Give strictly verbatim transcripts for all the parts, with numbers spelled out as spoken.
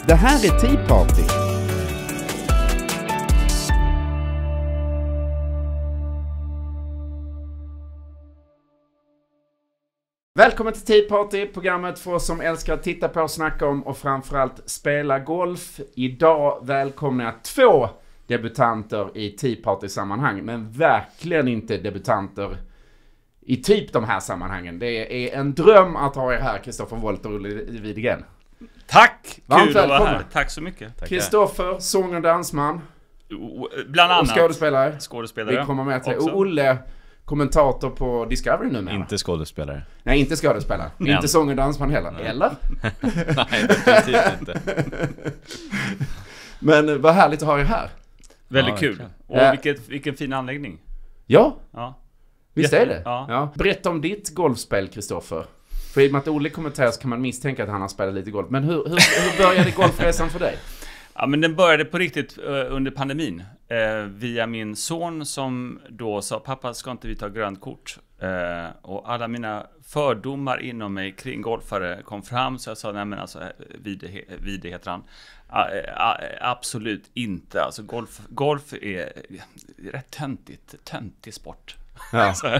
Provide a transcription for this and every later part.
Det här är Tea Party. Välkommen till Tea Party, programmet för oss som älskar att titta på, snacka om och framförallt spela golf. Idag välkomnar jag två debutanter i Tea Party-sammanhang, men verkligen inte debutanter i typ de här sammanhangen. Det är en dröm att ha er här, Kristoffer Wolt och Olle Widegren. Tack! Varmt Kul att vara välkommen. här. Tack så mycket. Kristoffer, sång och dansman. Bland annat. Och skådespelare. Skådespelare. Vi kommer med till också. Och Olle, kommentator på Discovery nu med. Inte skådespelare. Nej, inte skådespelare. Men. Inte sång och dansman heller. Nej. Eller? Nej, definitivt inte. Men vad härligt att ha er här. Väldigt Ja, kul. verkligen. Och Äh. vilket, vilken fin anläggning. Ja, Ja. visst Jätte- är det. ja. Ja. Berätta om ditt golfspel, Kristoffer. För i och med att Olle kommenterar så kan man misstänka att han har spelat lite golf. Men hur, hur, hur började golfresan för dig? Ja, men den började på riktigt uh, under pandemin. Uh, via min son som då sa, pappa, ska inte vi ta grönt kort? Uh, och alla mina fördomar inom mig kring golfare kom fram. Så jag sa, nej men alltså, Vide, Vide heter han. Uh, uh, absolut inte. Alltså golf, golf är rätt töntigt. Töntig sport. Ja. Så här.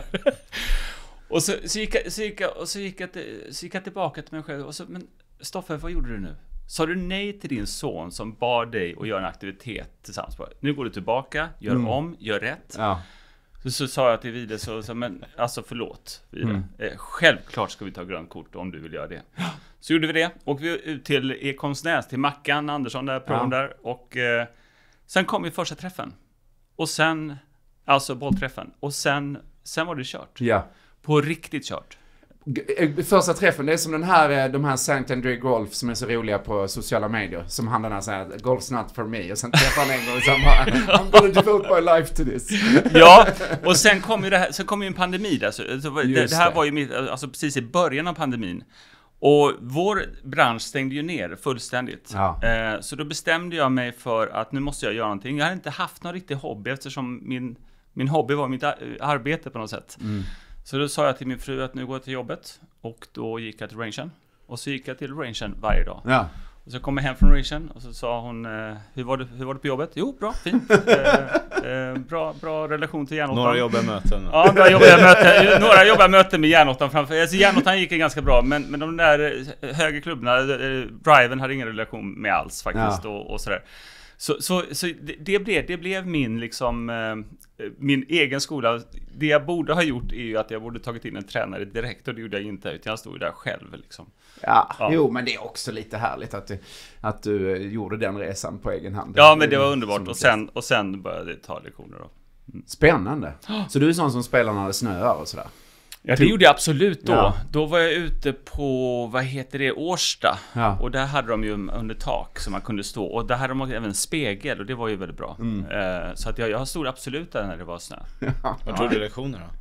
Och så, så, gick jag, så, gick jag, och så, gick jag, till- så gick jag tillbaka till mig själv och så, men Stoffe, vad gjorde du nu? Sa du nej till din son som bad dig att göra en aktivitet tillsammans? Nu går du tillbaka, gör Mm. om, gör rätt. Ja. Så, så sa jag till Vide, så, så, men alltså förlåt Vide. Mm. Eh, självklart ska vi ta grönt kort om du vill göra det. Så gjorde vi det. Och vi ut till Ekholmsnäs, till Mackan Andersson där, prån Ja. där. Och eh, sen kom vi första träffen. Och sen, alltså bollträffen. Och sen, sen var det kört. Ja. På riktigt kört. G- Första träffen, det är som den här, de här Sankt André Golf som är så roliga på sociala medier. Som handlar om så här, golf's not for me. Och sen träffar han en gång och sen bara, I'm gonna devote my life to this. Ja, och sen kom ju det här, sen kom ju en pandemi där. Så, så, det, Just det här det. var ju mitt, alltså precis i början av pandemin. Och vår bransch stängde ju ner fullständigt. Ja. Eh, så då bestämde jag mig för att nu måste jag göra någonting. Jag hade inte haft någon riktig hobby eftersom min, min hobby var mitt ar- arbete på något sätt. Mm. Så då sa jag till min fru att nu går jag till jobbet. Och då gick jag till rangen. Och så gick jag till rangen varje dag. Ja. Och så kom jag hem från rangen och så sa hon, eh, hur, var det, hur var det på jobbet? Jo, bra, fint. Eh, eh, bra, bra relation till järnåttan. Några jobbiga möten. Ja, några jobbiga möten, några jobbiga möten med järnåttan framför. Alltså järnåttan gick det ganska bra, men, men de där högre klubbarna, eh, driven hade ingen relation med alls faktiskt. Ja. Och, och sådär. Så, så, så det, det, blev, det blev min, liksom, eh, min egen skola. Det jag borde ha gjort är ju att jag borde tagit in en tränare direkt, och det gjorde jag inte, utan jag stod där själv. Liksom. Ja, Ja. jo, men det är också lite härligt att du, att du eh, gjorde den resan på egen hand. Ja, men det var underbart. Som Och sen, och sen började jag ta lektioner då. Spännande. Så du är sån som spelar när det snöar och sådär? Ja, det gjorde jag absolut då. Ja. Då var jag ute på, vad heter det, Årsta. Ja. Och där hade de ju under tak som man kunde stå. Och där hade de också även spegel, och det var ju väldigt bra. Mm. Eh, så att jag, jag stod absolut där när det var snö. Vad tror du lektioner då?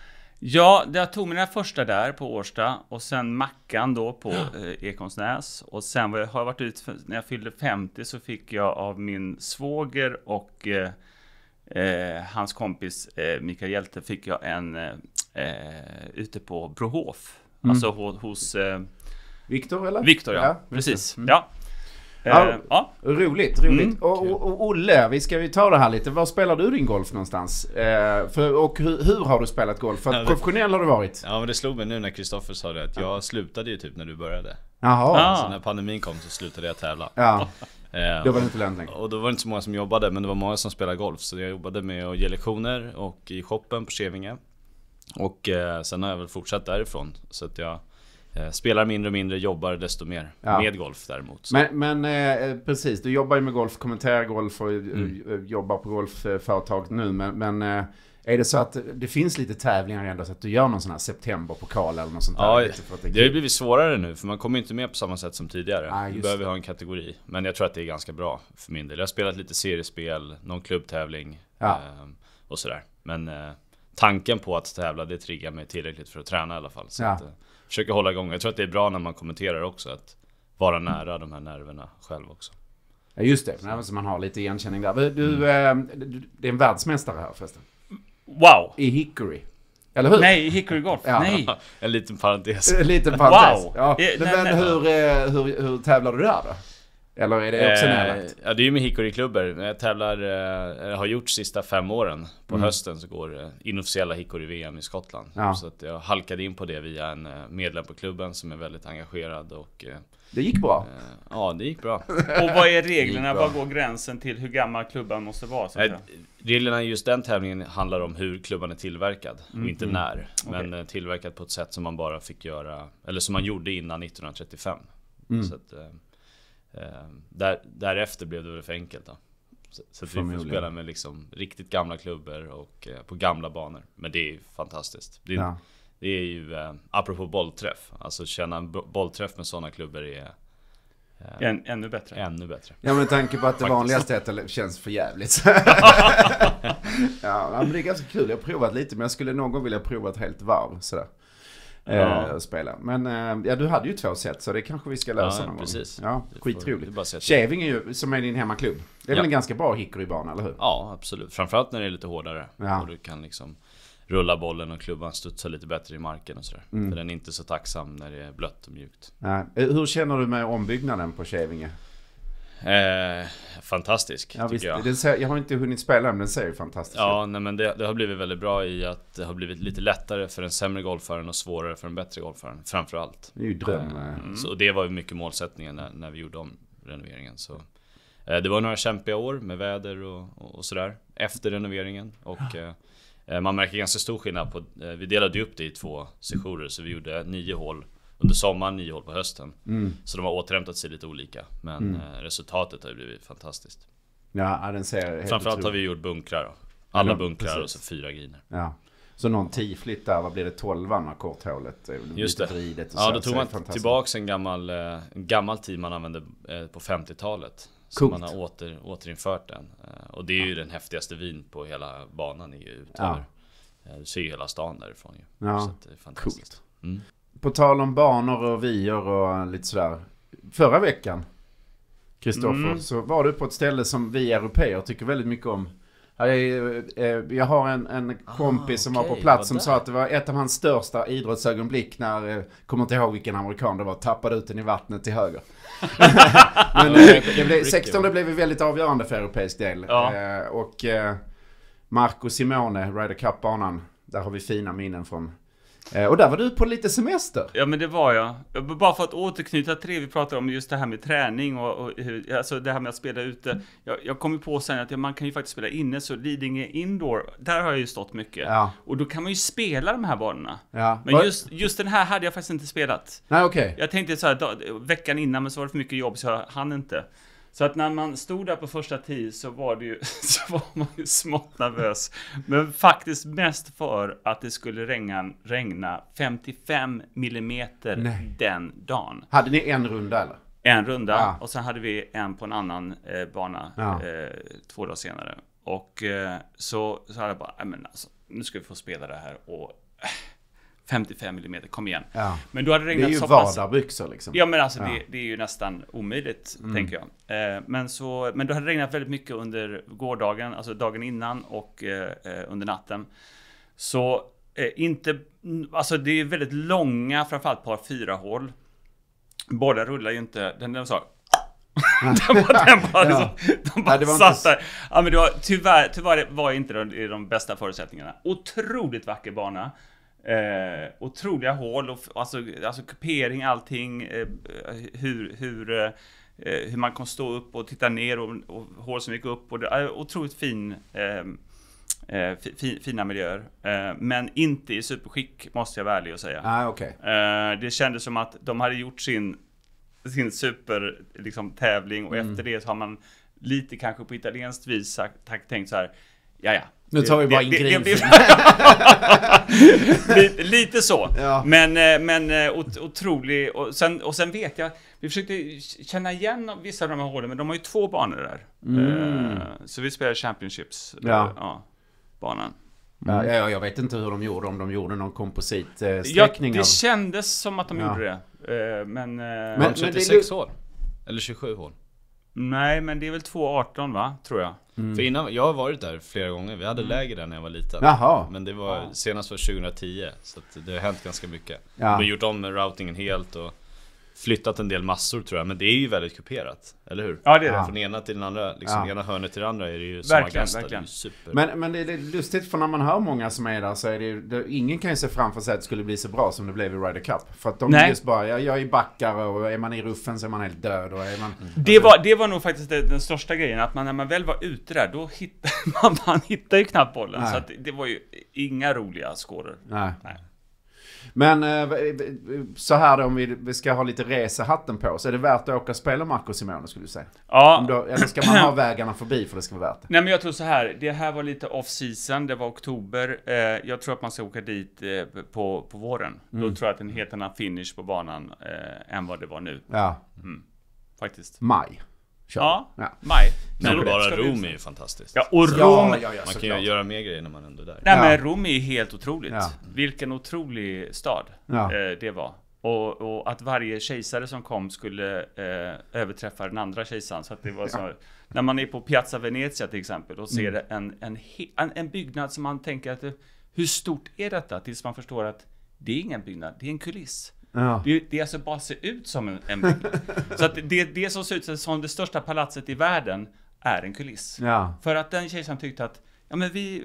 Ja, jag tog mina första där på Årsta. Och sen Mackan då på eh, Ekholmsnäs. Och sen var jag, har jag varit ut, när jag fyllde femtio så fick jag av min svåger och eh, eh, hans kompis eh, Mikael Hjälte fick jag en eh, eh, ute på Brohof. Mm. Alltså hos, hos eh, Viktor, eller? Viktor, ja. Ja, Precis. mm. Ja. Ja. Eh, ja. Roligt, roligt. Mm. Och, och, och Olle, vi ska ju ta det här lite. Var spelar du din golf någonstans? Eh, för, och hur, hur har du spelat golf? För att Ja, det- professionell har du varit. Ja, men det slog mig nu när Kristoffer sa det, att jag slutade ju typ när du började. Jaha. Ah. Så när pandemin kom så slutade jag tävla. Ja, Eh, då var det inte lönt längre. Och då var det inte så många som jobbade, men det var många som spelade golf. Så jag jobbade med att ge lektioner och i shoppen på Skevinge. Och eh, sen har jag väl fortsatt därifrån. Så att jag eh, spelar mindre och mindre, jobbar desto mer Ja. med golf däremot. Så. Men, men eh, precis, du jobbar ju med golf, kommenterar golf och Mm. eh, jobbar på golfföretag nu. Men, men eh, är det så att det finns lite tävlingar ändå, så att du gör någon sån här septemberpokal eller något sånt där? Ja, lite för att det är det har ju kul? blivit svårare nu, för man kommer inte med på samma sätt som tidigare. Ah, Vi just behöver det. ha en kategori. Men jag tror att det är ganska bra för min del. Jag har spelat lite seriespel, någon klubbtävling Ja. eh, och sådär. Men eh, tanken på att tävla, det triggar mig tillräckligt för att träna i alla fall. Så Ja. att, eh, försöker hålla igång. Jag tror att det är bra när man kommenterar också, att vara nära de här nerverna själv också. Ja, just det. Nej, så man har lite igenkänning där. Du, eh, du, det är en världsmästare här förresten. Wow. I Hickory. Eller hur? Nej, Hickory Golf. Ja. Nej. En liten parentes. En liten parentes. Wow. Ja. Eh, Men nej, nej. hur, eh, hur, hur tävlar du där då? Eller är det också eh, närlagt? Ja, det är ju med Hickory-klubbar. Jag tävlar, eh, har gjort sista fem åren. På mm. hösten så går eh, inofficiella Hickory-V M i Skottland. Ja. Så att jag halkade in på det via en eh, medlem på klubben som är väldigt engagerad. Och, eh, det gick bra? Eh, ja, det gick bra. Och vad är reglerna? Vad går gränsen till hur gammal klubban måste vara? Så att eh, reglerna i just den tävlingen handlar om hur klubban är tillverkad. Mm. Och inte mm. när. Men okay. tillverkad på ett sätt som man bara fick göra. Eller som man gjorde innan nittonhundratrettiofem. Mm. Så att... Eh, Uh, där, därefter blev det väl för enkelt då. Så, så att vi får spela med liksom riktigt gamla klubbor och uh, på gamla banor. Men det är ju fantastiskt. Det, ja. det är ju, uh, apropå bollträff. Alltså känna en bollträff med sådana klubbor är uh, Än, ännu bättre. Ännu bättre. Ja, men tanke på att det vanligaste är att det känns för jävligt. Ja, men det är ganska kul. Jag har provat lite, men jag skulle någon gång vilja prova ett helt varv sådär. Ja. Eh, spela. Men eh, ja, du hade ju två set, så det kanske vi ska lösa ja, någon precis. gång. Ja, skitroligt. Käving är ju, som är din hemmaklubb. Det är ja. väl en ganska bra Hickory-bana, eller hur? Ja, absolut. Framförallt när det är lite hårdare. Ja. Och du kan liksom rulla bollen och klubban studsa lite bättre i marken och sådär. Mm. För den är inte så tacksam när det är blött och mjukt. Ja. Hur känner du med ombyggnaden på Kävinge? Eh, fantastisk, ja, tycker visst, jag. Den ser, jag har inte hunnit spela, men den ser ju fantastisk Ja, nej, men det, det har blivit väldigt bra i att det har blivit lite lättare för en sämre golfaren och svårare för en bättre golfaren, framförallt. Det är ju dröm. Mm. Så det var ju mycket målsättningen när, när vi gjorde om renoveringen. Så, eh, det var några kämpiga år med väder och, och, och sådär efter renoveringen. Och eh, man märker ganska stor skillnad på, eh, vi delade upp det i två sessioner, så vi gjorde nio hål under sommaren, nio hål på hösten. Mm. Så de har återhämtat sig lite olika. Men mm. resultatet har ju blivit fantastiskt. Ja, den ser helt framförallt har vi gjort bunkrar då. Alla ja, bunkrar precis. Och så fyra griner. Ja. Så någon tiflitt där, vad blir det, tolvan med korthålet? Just det. Vridet och ja, så, då tog man tillbaks en gammal, en gammal tid man använde på femtiotalet. Så Coolt. Man har åter, återinfört den. Och det är ju ja. den häftigaste vin på hela banan. Är ju utöver. Ja. Du ser ju hela stan därifrån ju. Ja, så det är fantastiskt. Coolt. Mm. På tal om banor och vier och lite sådär. Förra veckan, Kristoffer, mm. så var du på ett ställe som vi europeer tycker väldigt mycket om. Jag har en, en kompis ah, som okay. var på plats som sa att det var ett av hans största idrottsögonblick när, kommer inte ihåg vilken amerikan det var, tappade ut den i vattnet till höger. Men det blev, sexton det blev väldigt avgörande för europeisk del. Ja. Och Marco Simone, Ryder Cup-banan, där har vi fina minnen från. Och där var du på lite semester. Ja, men det var jag. Bara för att återknyta till det vi pratade om, just det här med träning och, och hur, alltså det här med att spela ute. Jag, jag kom ju på sen att ja, man kan ju faktiskt spela inne, så Lidingö Indoor, där har jag ju stått mycket. Ja. Och då kan man ju spela de här banorna. Ja. Men just, just den här hade jag faktiskt inte spelat. Nej, okej. Okay. Jag tänkte så här, dag, veckan innan, men så var det för mycket jobb så jag hann inte. Så att när man stod där på första tid så var det ju så var man ju smått nervös. Men faktiskt mest för att det skulle regna, regna femtiofem millimeter Nej. den dagen. Hade ni en runda eller? En runda ja. Och sen hade vi en på en annan eh, bana ja. eh, två dagar senare. Och eh, så, så hade jag bara, men alltså, nu ska vi få spela det här och... Eh, femtiofem millimeter, kom igen. Ja. Men då hade det regnat det är ju så pass... vardagsbyxor liksom. Ja, men alltså ja. det, det är ju nästan omöjligt, mm. tänker jag. Eh, men, så, men då hade det regnat väldigt mycket under gårdagen, alltså dagen innan och eh, under natten. Så eh, inte... Alltså det är väldigt långa, framförallt par fyra hål. Bollen rullar ju inte, den är så... den bara, den bara, ja. de bara ja, satt inte... där. Ja, men det var, tyvärr, tyvärr var inte de, de bästa förutsättningarna. Otroligt vacker bana. Eh, otroliga hål och alltså, alltså kupering, allting, eh, hur, hur, eh, hur man kan stå upp och titta ner och, och hål som gick upp och det är otroligt fin, eh, eh, fi, fina miljöer, eh, men inte i superskick, måste jag vara ärlig och säga. Ah, okay. eh, det kändes som att de hade gjort sin, sin super liksom, tävling och mm. efter det så har man lite kanske på italienskt vis sagt, tänkt så här, ja ja. Nu tar vi bara in grin. lite, lite så. Ja. Men, men ot, otrolig. Och sen, och sen vet jag, vi försökte känna igen vissa av de här hålen, men de har ju två banor där. Mm. Så vi spelar Championships. Ja. Ja, banan. Mm. Ja, ja, jag vet inte hur de gjorde, om de gjorde någon kompositsträckning. Ja, det kändes som att de ja. gjorde det. Men, men, men trettiosex hål? Eller tjugosju hål? Nej, men det är väl två arton va, tror jag. Mm. För innan, jag har varit där flera gånger. Vi hade mm. läger där när jag var liten. Jaha. Men det var ja. senast var tjugohundratio. Så att det har hänt ganska mycket. Ja. Vi har gjort om routingen helt och flyttat en del massor tror jag, men det är ju väldigt kuperat, eller hur? Ja, det är det. Ja. Från ena till den andra, liksom Ja. ena hörnet till den andra är det ju Verkligen, sommargäster, verkligen. det är ju super. Men, men det är lustigt, för när man hör många som är där så är det, ju- det ingen kan ju se framför sig att det skulle bli så bra som det blev i Ryder Cup. För att de Nej. är just bara, jag, jag är backare och är man i ruffen så är man helt död och är man... Det var, det var nog faktiskt det, den största grejen, att man, när man väl var ute där, då hittade man, man hittade ju knappt bollen. Nej. Så att det, det var ju inga roliga skåror. Nej. Nej. Men eh, så här då, om vi, vi ska ha lite resehatten på, så är det värt att åka och spela Marco Simone, skulle du säga? Ja, Om då, eller ska man ha vägarna förbi för det ska vara värt det? nej men jag tror så här, det här var lite off-season, det var oktober. Eh, jag tror att man ska åka dit eh, på, på våren. Då tror jag att en helt annan finish på banan eh, än vad det var nu, Ja, faktiskt. maj. Kör. Ja, Ja. maj. Men Så bara ska vi- Rom är ju fantastiskt. Ja, och Rom... Ja, ja, ja, Man kan såklart. ju göra mer grejer när man ändå är där. Nej Ja. men Rom är ju helt otroligt. Ja. Vilken otrolig stad Ja. eh, det var. Och, och att varje kejsare som kom skulle eh, överträffa den andra kejsaren. Så att det var så, när man är på Piazza Venezia till exempel och ser en, en, he- en, en byggnad som man tänker att hur stort är detta? Tills man förstår att det är ingen byggnad, det är en kuliss. Ja. Det, det alltså bara ser ut som en, en byggnad. Så att det, det som ser ut som det största palatset i världen är en kuliss. Ja. För att den kejsaren tyckte att ja men vi,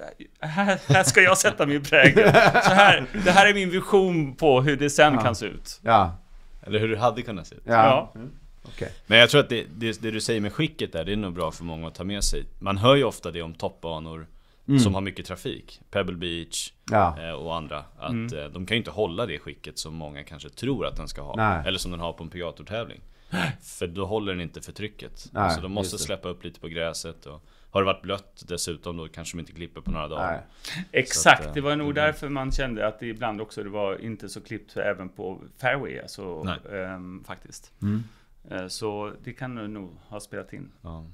här, här ska jag sätta min prägel. Så här, det här är min vision på hur det sen Ja. kan se ut. Ja. Eller hur det hade kunnat se ut. Ja. Ja. Mm. Okej. Men jag tror att det, det, det du säger med skicket där, det är nog bra för många att ta med sig. Man hör ju ofta det om toppbanor som har mycket trafik, Pebble Beach Ja. eh, och andra, att eh, de kan ju inte hålla det skicket som många kanske tror att den ska ha. Nej. Eller som den har på en P G A-tävling. För då håller den inte för trycket. Nej, så de måste just det. släppa upp lite på gräset. Och har det varit blött dessutom, då kanske de inte klipper på några dagar. Nej. Exakt, Så att, det var nog mm. därför man kände att det ibland också det var inte så klippt även på fairway, alltså, Nej. ehm, faktiskt. Mm. Eh, Så det kan nog ha spelat in. Ja.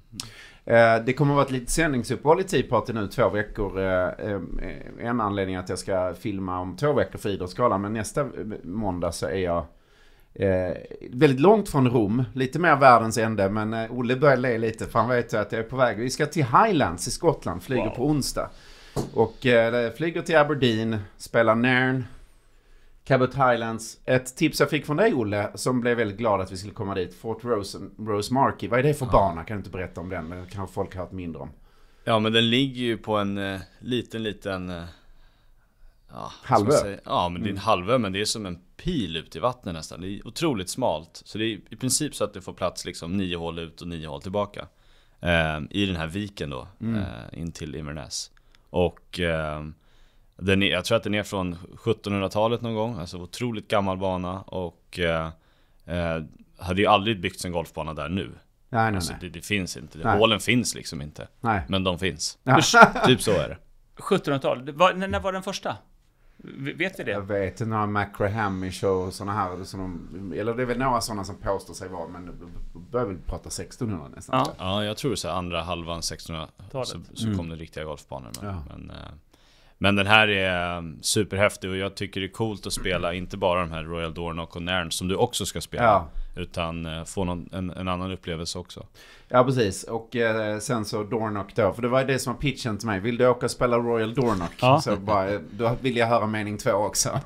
Eh, det kommer att vara ett litet sändningsuppehåll i Tea Party nu, två veckor. Eh, eh, en anledning att jag ska filma om två veckor för Idrottsgalan, men nästa måndag så är jag eh, väldigt långt från Rom, lite mer världens ände, men eh, Olle börjar le lite för han vet att jag är på väg. Vi ska till Highlands i Skottland, flyger Wow. på onsdag. Och eh, flyger till Aberdeen, spelar Nairn, Cabot Highlands. Ett tips jag fick från dig, Olle, som blev väldigt glad att vi skulle komma dit. Fort Rose, Rose Marquee. Vad är det för Ja. bana? Kan du inte berätta om den? Men det kanske folk har hört mindre om. Ja, men den ligger ju på en eh, liten, liten eh, ja, vad ska Halvö. man säga? Ja, men det är en halvö, men det är som en pil ut i vattnet nästan. Det är otroligt smalt. Så det är i princip så att det får plats liksom nio hål ut och nio hål tillbaka. Eh, I den här viken då, Mm. eh, in till Inverness. Och eh, den är, jag tror att den är från sjuttonhundratalet någon gång. Alltså otroligt gammal bana. Och eh, eh, hade ju aldrig byggts en golfbana där nu. Nej, nej, Alltså nej. det, det finns inte. Nej. Hålen finns liksom inte. nej. Men de finns. Ja. Typ så är det. sjuttonhundratal, Det var, när, när var den första? V- Vet vi det? Jag vet inte, några McGrahamish och sådana här. Som de, eller det är väl några sådana som påstår sig vara, men börjar väl prata sextonhundra nästan. Ja. Ja, jag tror så här, andra halvan sextonhundratalet så, så Mm. kom det riktiga golfbanor. Men, Ja. men, eh, men den här är eh, superhäftig och jag tycker det är coolt att spela inte bara de här Royal Dornoch och Nairn som du också ska spela. Ja. Utan eh, få någon, en, en annan upplevelse också. Ja, precis. Och eh, sen så Dornoch då. För det var det som var pitchen till mig. Vill du åka och spela Royal Dornoch? Ja. Så bara, då vill jag höra mening två också.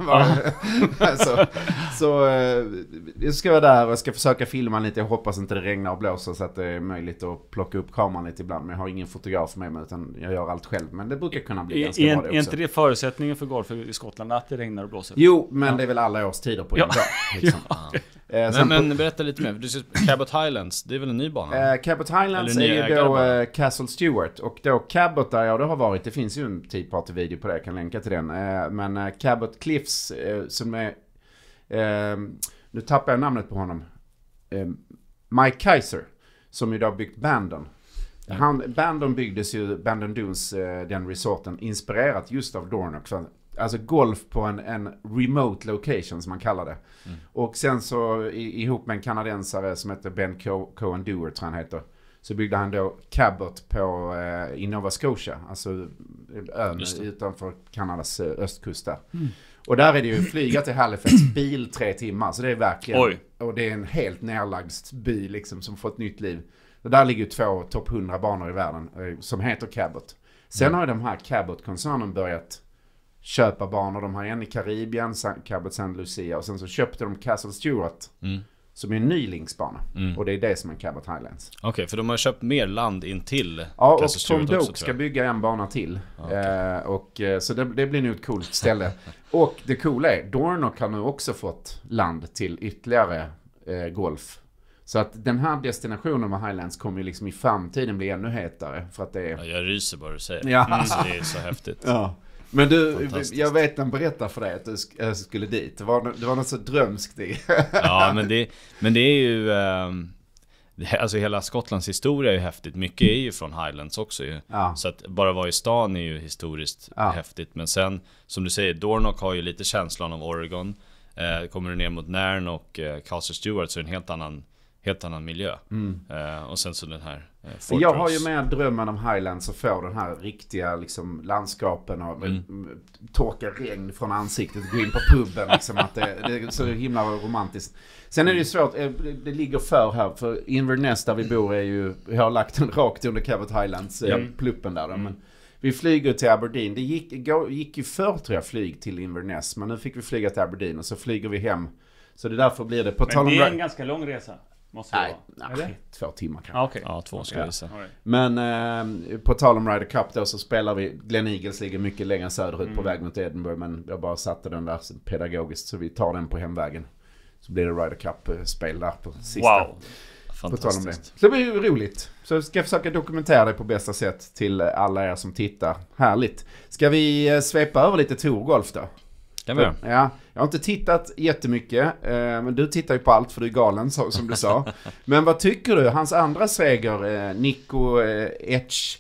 så så eh, jag ska vara där och jag ska försöka filma lite. Jag hoppas inte det regnar och blåser så att det är möjligt att plocka upp kameran lite ibland. Men jag har ingen fotograf med mig utan jag gör allt själv. Men det brukar kunna bli ganska Är, bra det är också. inte det förutsättningen för golf i Skottland att det regnar och blåser? Jo, men Ja. det är väl alla årstider på Ja. en dag. Liksom. Eh, sen Men, på- men berätta lite mer. Du ser Cabot Highlands, det är väl en ny bana? Eh, Cabot Highlands Eller är nya ju ägare då bara. eh, Castle Stewart. Och då Cabot där jag då har varit, det finns ju en Tea Party-video på det, jag kan länka till den. Eh, men eh, Cabot Cliffs eh, som är, eh, nu tappar jag namnet på honom. Eh, Mike Kaiser, som ju då har byggt Bandon. Han, Bandon byggdes ju, Bandon Dunes, eh, den resorten, inspirerat just av Dornoch. För, alltså golf på en, en remote location som man kallar det. Mm. Och sen så i, ihop med en kanadensare som heter Ben Co- Cohen Dewar tror han heter. Så byggde han då Cabot på, eh, i Nova Scotia. Alltså ön Just det. utanför Kanadas eh, östkust där. Och där är det ju flyga till Halifax, bil tre timmar. Så det är verkligen, Oj. och det är en helt nerlagd by liksom som fått nytt liv. Och där ligger ju två topp hundra banor i världen eh, som heter Cabot. Sen Mm. har ju de här Cabot-koncernen börjat köparbanor. De har en i Karibien, Cabo San Lucia, och sen så köpte de Castle Stewart mm. som är en ny linksbana. Mm. Och det är det som är Cabot Highlands. Okej, okay, för de har köpt mer land in till ja, och Tom Doak ska bygga en bana till. Okay. Eh, och, så det, det blir nu ett coolt ställe. Och det coola är, Dornoch har nu också fått land till ytterligare eh, golf. Så att den här destinationen med Highlands kommer ju liksom i framtiden bli ännu hetare. För att det är... ja, jag ryser bara du säger. Ja. Mm, så det är så häftigt. Ja. Men du, jag vet en berättar för dig att du sk- skulle dit. Det var, det var något så drömskt i. Ja, men det, men det är ju... Um, det, alltså hela Skottlands historia är ju häftigt. Mycket är ju från Highlands också ju. Ja. Så att bara vara i stan är ju historiskt ja. häftigt. Men sen, som du säger, Dornoch har ju lite känslan av Oregon. Eh, kommer du ner mot Nairn och eh, Castle Stewart så är det en helt annan... helt annan miljö. Mm. Uh, och sen så den här uh, Fortress. Jag har ju med drömmen om Highlands och få den här riktiga liksom, landskapen och mm. torka regn från ansiktet och gå in på puben. Liksom, att det, det är så himla romantiskt. Sen är det ju svårt, det ligger för här, för Inverness där vi bor är ju, vi har lagt den rakt under Cabot Highlands, mm. pluppen där. Då, men vi flyger till Aberdeen. Det gick, gick ju för tror jag flyg till Inverness, men nu fick vi flyga till Aberdeen och så flyger vi hem. Så det därför blir det på men det är en ganska lång resa. Måste nej, nej två timmar kanske. Ah, okay. Ja, två ska jag gissa. Ja. Men eh, på tal om Ryder Cup då så spelar vi, Glen Eagles ligger mycket längre söderut mm. på väg mot Edinburgh, men jag bara satte den där pedagogiskt så vi tar den på hemvägen. Så blir det Ryder Cup-spel där på sista. Wow, fantastiskt. Så det blir ju roligt. Så ska jag försöka dokumentera det på bästa sätt till alla er som tittar. Härligt. Ska vi svepa över lite tourgolf då? Kan vi? Ja, jag har inte tittat jättemycket, eh, men du tittar ju på allt för du är galen så, som du sa. Men vad tycker du? Hans andra seger, eh, Nico eh, Etch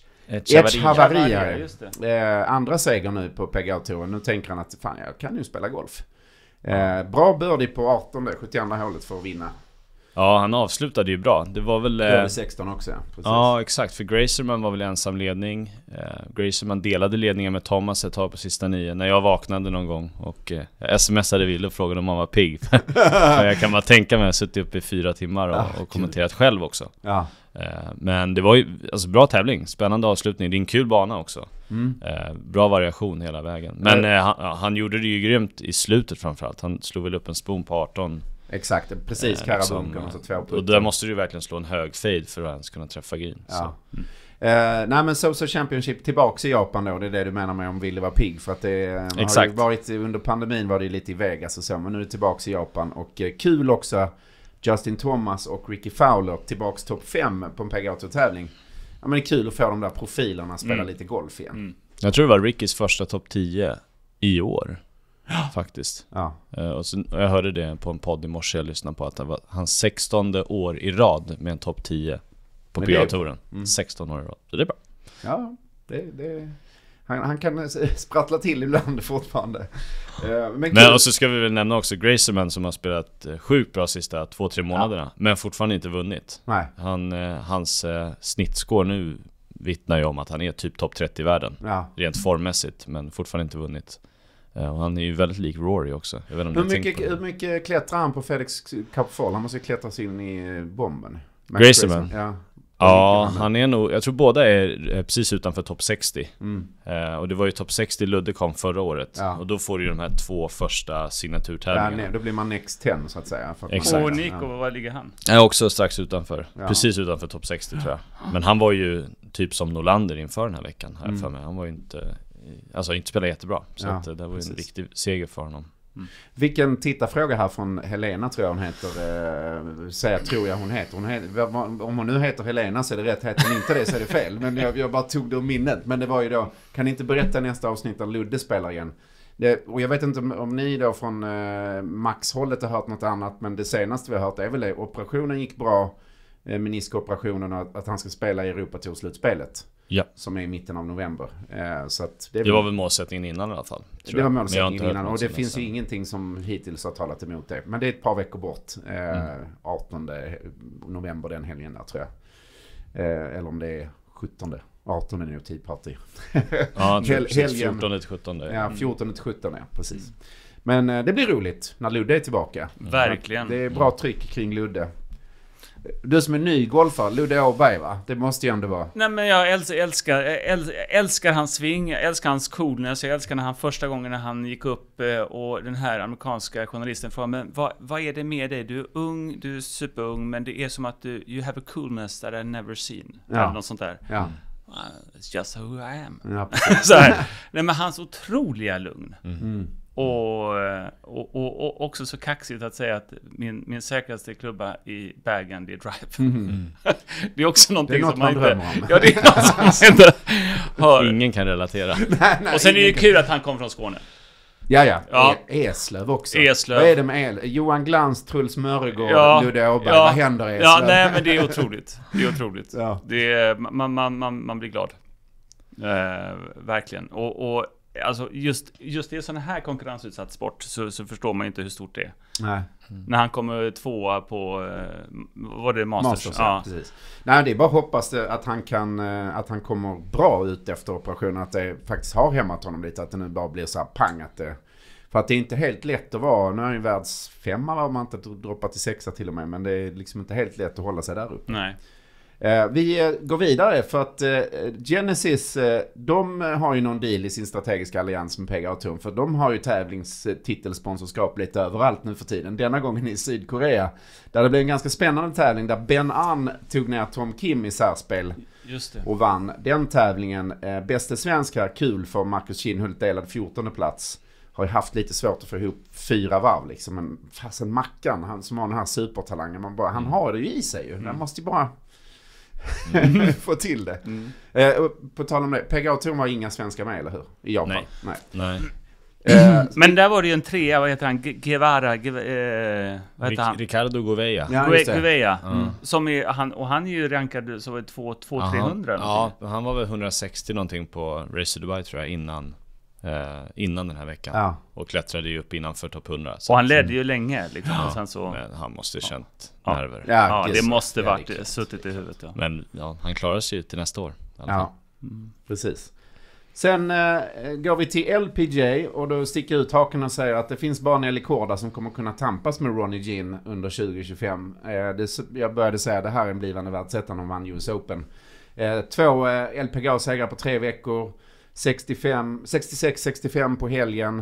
Havaria, eh, andra seger nu på P G A-touren. Nu tänker han att fan, jag kan ju spela golf. Eh, bra birdie på artonde, sjuttioandra hålet för att vinna. Ja, han avslutade ju bra. Det var väl... Eh, sexton också, ja. Precis. Ja, exakt. För Gracerman var väl ensam ledning. Eh, Gracerman delade ledningen med Thomas ett tag på sista nio. När jag vaknade någon gång. Och eh, jag smsade Ville och frågade om han var pigg. Jag kan bara tänka mig att jag suttit uppe i fyra timmar och, ja, och kommenterat själv också. Ja. Eh, men det var ju alltså, bra tävling. Spännande avslutning. Det är en kul bana också. Mm. Eh, bra variation hela vägen. Men eh, han, han gjorde det ju grymt i slutet framförallt. Han slog väl upp en spoon på arton. Exakt, precis, eh, karabunken och så två putter. Och där måste du verkligen slå en hög fade för att ens kunna träffa green. Ja. Mm. Eh, nej men Sosa Championship tillbaks i Japan då, det är det du menar med om Ville var pigg. För att det eh, har ju varit, under pandemin var det lite i Vegas och så, men nu är det tillbaks i Japan. Och eh, kul också, Justin Thomas och Ricky Fowler tillbaks topp fem på en P G A-tävling. Ja men det är kul att få de där profilerna att spela mm. lite golf igen. Mm. Jag tror det var Rickys första topp tio i år. Faktiskt. Ja. Uh, och, så, och jag hörde det på en podd i morse jag lyssnade på att det var hans sextonde år i rad med en topp tio på P G A-touren. Mm. sexton år i rad. Så det är bra. Ja, det, det, han, han kan sprattla till ibland fortfarande. Uh, men men och så ska vi väl nämna också Gracerman som har spelat uh, sjukt bra sista två, tre månaderna. Ja. Men fortfarande inte vunnit. Nej. Han, uh, hans uh, snittscore nu vittnar ju om att han är typ topp trettio i världen. Ja. Rent formmässigt, men fortfarande inte vunnit. Uh, och han är ju väldigt lik Rory också. Jag vet inte hur, mycket, hur mycket klättrar han på FedEx Cup Fall? Han måste ju klättra sig in i bomben. Gracerman? Ja, ja han är nog... Jag tror båda är precis utanför topp sextio. Mm. Uh, och det var ju topp sextio Ludde kom förra året. Ja. Och då får du ju de här två första signaturtävlingarna. Ja, då blir man next tio så att säga. För att Exakt. Och Nico, ja. Var ligger han? Jag är också strax utanför. Ja. Precis utanför topp sextio tror jag. Men han var ju typ som Norlander inför den här veckan. Här mm. för mig. Han var ju inte... Alltså inte spelar jättebra. Så ja, att det var ju en riktig seger för honom. Mm. Vilken tittarfråga här från Helena tror jag hon heter. Eh, säger tror jag hon heter. Hon heter. Om hon nu heter Helena så är det rätt. Heter hon inte det så är det fel. Men jag, jag bara tog det ur minnet. Men det var ju då, kan ni inte berätta nästa avsnitt där Ludde spelar igen? Det, och jag vet inte om, om ni då från eh, Max-hållet har hört något annat. Men det senaste vi har hört är väl det. Operationen gick bra. Eh, meniskoperationen att, att han ska spela i Europatour-slutspelet. Ja. Som är i mitten av november. Eh, så att det, det var väl målsättningen innan i alla fall. Det var målsättningen innan och det finns nästan. Ju ingenting som hittills har talat emot det. Men det är ett par veckor bort. Eh, mm. artonde november den helgen där tror jag. Eh, eller om det är sjuttonde. artonde är nog Tea Party. Ja, Hel- fjortonde till sjuttonde. Ja, fjortonde till sjuttonde, ja, precis. Men eh, det blir roligt när Ludde är tillbaka. Verkligen. Det är bra tryck kring Ludde. Du som är ny golfare, Ludde Åberg, va? Det måste ju ändå vara. Nej, men jag älskar, älskar, älskar, älskar hans swing, jag älskar hans coolness, jag älskar när han första gången när han gick upp och den här amerikanska journalisten frågade, men vad, vad är det med dig? Du är ung, du är superung, men det är som att du, you have a coolness that I never seen. Ja. Eller något sånt där. Ja. It's just who I am. Ja, så här. Nej, men hans otroliga lugn. mm. Och, och, och, och också så kaxigt att säga att min, min säkraste klubba i bagen, det är drive. Mm. Det är också någonting det är något som man inte... drömmer om. Ja, det är något som man inte hör. Ingen kan relatera. nej, nej, Och sen är det ju ingen... kul att han kom från Skåne. Ja, ja. Ja. E- Eslöv också. Eslöv. Vad är det med El? Johan Glans, Truls Mörregård, Ja, Ludde Åberg. ja, Vad händer i Eslöv? Ja, nej, men det är otroligt. Det är otroligt. Ja. Det är, man, man, man, man blir glad. Eh, verkligen. Och, och alltså just, just i sån här konkurrensutsatt sport så, så förstår man inte hur stort det är. Nej. Mm. När han kommer tvåa på, eh, var det Masters? Masters, ja, precis. Nej, det är bara hoppas att han kan, att han kommer bra ut efter operationen, att det faktiskt har hämmat honom lite, att det nu bara blir så här pang, att det, för att det är inte helt lätt att vara, nu är han ju världsfemma, var man inte droppat till sexa till och med, men det är liksom inte helt lätt att hålla sig där uppe. Nej. Eh, vi eh, går vidare för att eh, Genesis, eh, de har ju någon deal i sin strategiska allians med P G A Tour, för de har ju tävlingstitelsponsorskap lite överallt nu för tiden. Denna gången i Sydkorea, där det blev en ganska spännande tävling där Ben An tog ner Tom Kim i särspel. Just det. Och vann den tävlingen. Eh, bäste svensk här, kul för Marcus Kinhult, delad fjortonde plats. Har ju haft lite svårt att få ihop fyra varv liksom, men fasen Mackan, han som har den här supertalangen, man bara, han har det ju i sig ju. Han måste ju bara Mm. få till det. Mm. Eh, på tal om det, P G A Tour var inga svenska med, eller hur? I Japan. Nej. Nej. Nej. Eh, Men där var det ju en trea, vad heter han? G- Guevara, Gue- eh, vad heter Ric- han? Ricardo Gouveia. Ja, Gue- just det. Guevara. Mm. Som är, han, och han är ju rankad så två till trehundra. Ja, han var väl hundrasextio någonting på Race to Dubai tror jag innan eh, innan den här veckan. Ja. Och klättrade ju upp innanför topp hundra. Så Och han ledde ju länge liksom, ja, och sen så... men han måste ju känt Ja. nerver. Ja, Ja, det så- måste ja, varit det är klart. suttit i huvudet. Ja. Men ja, han klarar sig ju till nästa år. I alla fall. Ja, precis. Sen eh, går vi till L P G A och då sticker ut haken och säger att det finns bara Nelly Korda som kommer kunna tampas med Ronnie Ginn under tjugo tjugofem. Eh, det, jag började säga att det här är en blivande världsettan om vann U S Open. Eh, två eh, L P G A-segrar på tre veckor, sextiofem, sextiosex sextiofem på helgen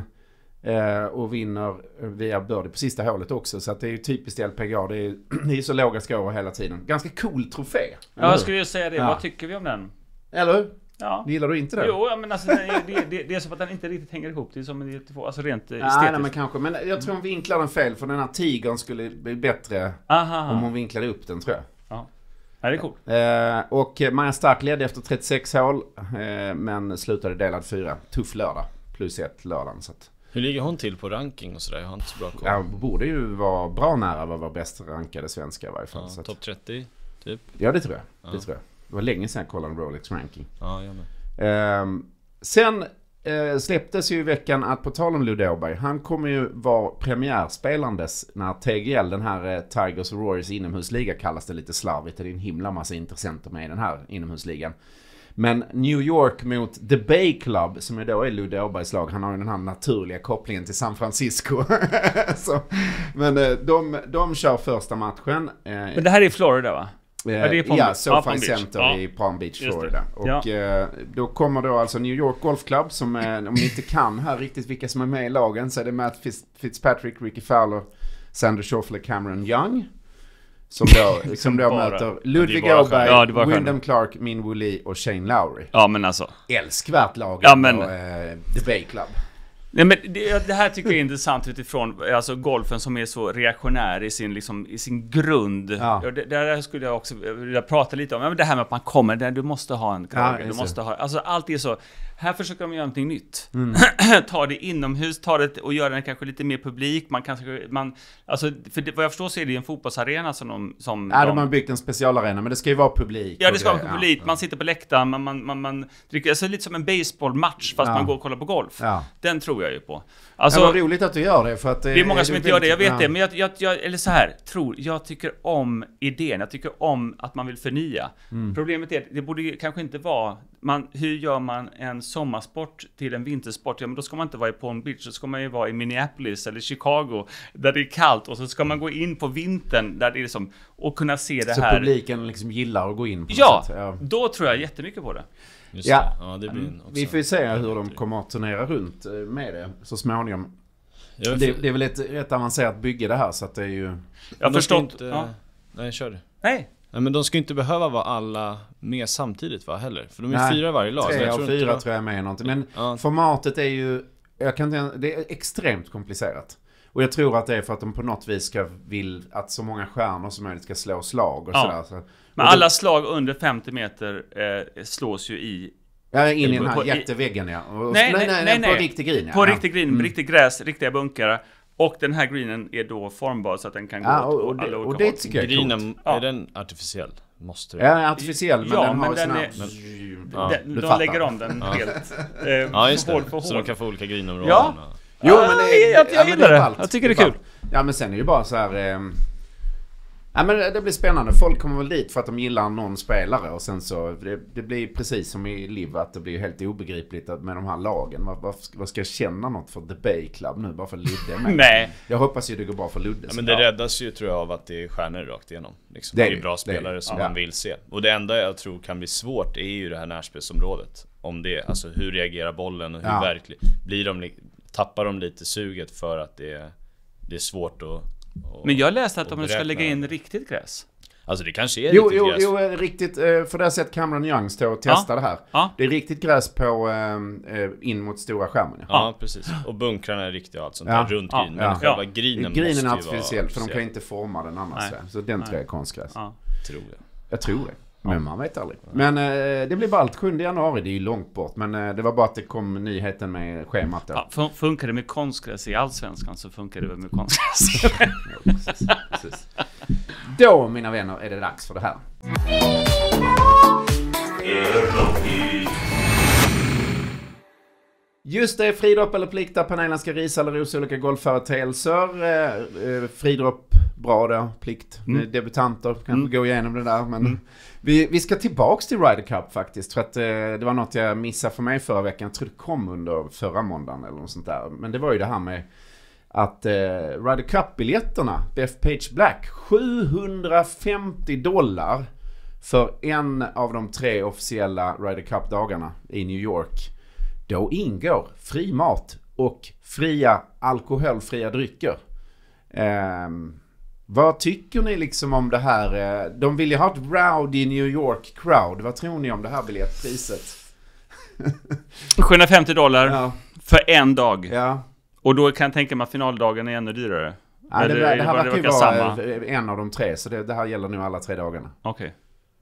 eh, och vinner via birdie på sista hålet också. Så att det är ju typiskt L P G A, det är, det är så låga skårar hela tiden. Ganska cool trofé. Ja, jag skulle ju säga det. Ja. Vad tycker vi om den? Eller hur? Ja. Gillar du inte det? Jo, ja, men alltså, det, det, det, det är som att den inte riktigt hänger ihop. Det är som en två, alltså rent Nej, estetiskt. nej, men kanske. Men jag tror hon vinklar den fel, för den här tigern skulle bli bättre Aha. om hon vinklade upp den, tror jag. Ja. Ja, det är coolt. Eh, och Maja Stark ledde efter trettiosex hål, eh, men slutade delad fyra. Tuff lördag, plus ett lördagen. Så att, Hur ligger hon till på ranking och sådär? Jag har inte så bra koll. ja, borde ju vara bra nära vad var bäst rankade svenska i varje fall. Ja, Så att, topp trettio typ. ja, det tror jag. Ja. Det tror jag. Det var länge sedan jag kollade Rolex ranking. Ja, jag med. Eh, sen eh, släpptes ju i veckan att, på tal om Ludde Åberg, han kommer ju vara premiärspelandes när T G L, den här eh, Tigers och Warriors inomhusliga, kallas det lite slarvigt. Det är en himla massa intressenter med i den här inomhusligan. Men New York mot The Bay Club, som ju då är Ludde Åbergs lag, han har ju den här naturliga kopplingen till San Francisco. Så, men eh, de, de kör första matchen. Eh, Men det här är i Florida, va? Eh, Ja, det är Palm ja, Beach. SoFi Ja, Palm Beach. Center Ja. i Palm Beach, Just det. Florida. Och Ja. eh, då kommer då alltså New York Golf Club, som eh, om ni inte kan här riktigt vilka som är med i lagen, så är det Matt Fitz- Fitzpatrick, Ricky Fowler, Sander Schauffele, Cameron Young. Som då, som då Bara- möter Ja, Ludvig det är bara Åberg, stjärnor. Ja, det är bara stjärnor. Wyndham Clark, Min Woo Lee och Shane Lowry. Ja, men alltså. Älskvärt lag. Ja, men- och, eh, The Bay Club. Nej, men det, det här tycker jag är intressant utifrån alltså golfen som är så reaktionär i sin, liksom, i sin grund. Ja. Ja, det, där skulle jag också vilja prata lite om. Ja, men det här med att man kommer, där du måste ha en krage. Ja, du just måste ha, alltså allt är så. Här försöker de göra någonting nytt. Mm. Ta det inomhus, ta det och göra den kanske lite mer publik. Man kanske, man, alltså, för det, vad jag förstår så är det en fotbollsarena som de... Som Ja, de de har byggt en specialarena, men det ska ju vara publik. Ja, och det ska vara grejer. publik. Ja. Man sitter på läktaren, man, man, man, man dricker, alltså lite som en baseballmatch fast Ja. man går och kollar på golf. Ja. Den tror jag ju på. Alltså, Alltså, det var roligt att du gör det, för att det är många som inte gör det, jag vet ja. det. Men jag, jag, jag, eller så här, tror, jag tycker om idén. Jag tycker om att man vill förnya. Mm. Problemet är att det borde ju kanske inte vara man, hur gör man en sommarsport till en vintersport? Ja, men då ska man inte vara i Palm Beach, så ska man ju vara i Minneapolis eller Chicago där det är kallt, och så ska man gå in på vintern där det är liksom, och kunna se det så här. Så publiken liksom gillar att gå in på ja, sätt. Ja, då tror jag jättemycket på det. Just ja, det. Ja, det blir också. Vi får ju se hur de kommer att turnera runt med det så småningom. Ja, det, det är väl ett rätt avancerat bygge det här, så att det är ju... Jag har förstått... Inte, ja. Nej, kör det. Nej. Nej, men de ska inte behöva vara alla med samtidigt, va, heller. För de är Nej, fyra i varje lag. Tre av fyra inte... tror jag är med någonting. Men ja. formatet är ju... Jag kan inte, det är extremt komplicerat. Och jag tror att det är för att de på något vis ska vill att så många stjärnor som möjligt ska slå slag och ja. sådär. Så. Men och alla det, slag under femtio meter eh, slås ju i... Ja, in i den här på, jätteväggen, ja. Och, nej, nej, nej, nej, nej, på riktig green, ja. På riktig green, mm. riktig gräs, riktiga bunkar. Och den här greenen är då formbar så att den kan gå ja, åt och, och alla det, olika och det håll. tycker jag är Greenen, coolt. är Ja. den artificiell? Måste det. Ja, den är artificiell, men ja, den men har den sån här... är- Ja. Den, Du de fattar. lägger om den Ja. helt. Eh, Ja, just hål det. för Så hål. de kan få olika greenområden. Ja. och- Jo, men det är, jag, jag ja, men gillar är det. ballt. Jag tycker det är kul. ballt. Ja, men sen är det ju bara så här... Eh, ja, men det blir spännande. Folk kommer väl dit för att de gillar någon spelare. Och sen så... Det, det blir precis som i Liv, att det blir helt obegripligt att med de här lagen. Vad, vad, vad ska jag känna något för The Bay Club nu? Bara för Ludde är med. Nej. Jag hoppas ju det går bra för Ludde. Ja, men det räddas ju, tror jag, av att det är stjärnor rakt igenom. Liksom. Det Det är är, det. bra Det är spelare det. som Ja. man vill se. Och det enda jag tror kan bli svårt är ju det här närspelsområdet. Om det, alltså hur reagerar bollen och hur Ja. verkligen blir de, tappar de lite suget för att det är, det är svårt att, att Men jag läste att att de ska beräkna. lägga in riktigt gräs. Alltså det kanske är Jo, riktigt jo, gräs. jo, eh, riktigt. eh, För det har sett Cameron Young stå och testa Ja. det här. Ja. Det är riktigt gräs på eh, eh, in mot stora skärmen. Ja. Ja, precis. Och bunkrarna är riktiga och allt sånt Ja. där runt Ja. green. Men Ja. själva Ja. greenen måste Grinen ju är vara artificiell, för de kan artificiell, inte forma den annars. Nej. Så den Nej. tror jag är konstgräs. Ja. tror jag. Jag tror det. Men man vet aldrig. Men eh, det blir bara allt sjunde januari, det är ju långt bort. Men eh, det var bara att det kom nyheten med schemat då. Ja, fun- funkar det med konstgräs i Allsvenskan så funkar det väl med konstgräs. Jo, precis, precis. Då, mina vänner, är det dags för det här. Just det, fridropp eller plikt där panelen ska risa eller rosa olika golfföreteelser. Eh, eh, fridropp, bra då, plikt. Mm. Eh, debutanter, kanske Mm. gå igenom det där. Men Mm. vi, vi ska tillbaks till Ryder Cup faktiskt. För att eh, det var något jag missade för mig förra veckan. Jag tror det kom under förra måndagen eller något sånt där. Men det var ju det här med att eh, Ryder Cup-biljetterna, B F Page Black, sjuhundrafemtio dollar för en av de tre officiella Ryder Cup-dagarna i New York. Då ingår fri mat och fria alkoholfria drycker. Eh, vad tycker ni liksom om det här? De vill ju ha ett rowdy New York crowd. Vad tror ni om det här biljettpriset? sjuhundrafemtio dollar Ja, för en dag. ja. Och då kan jag tänka mig att finaldagen är ännu dyrare. Ja, det, Eller det, det här var- verkar ju verkar vara samma. en av de tre. Så det, det här gäller nu alla tre dagarna. Okej.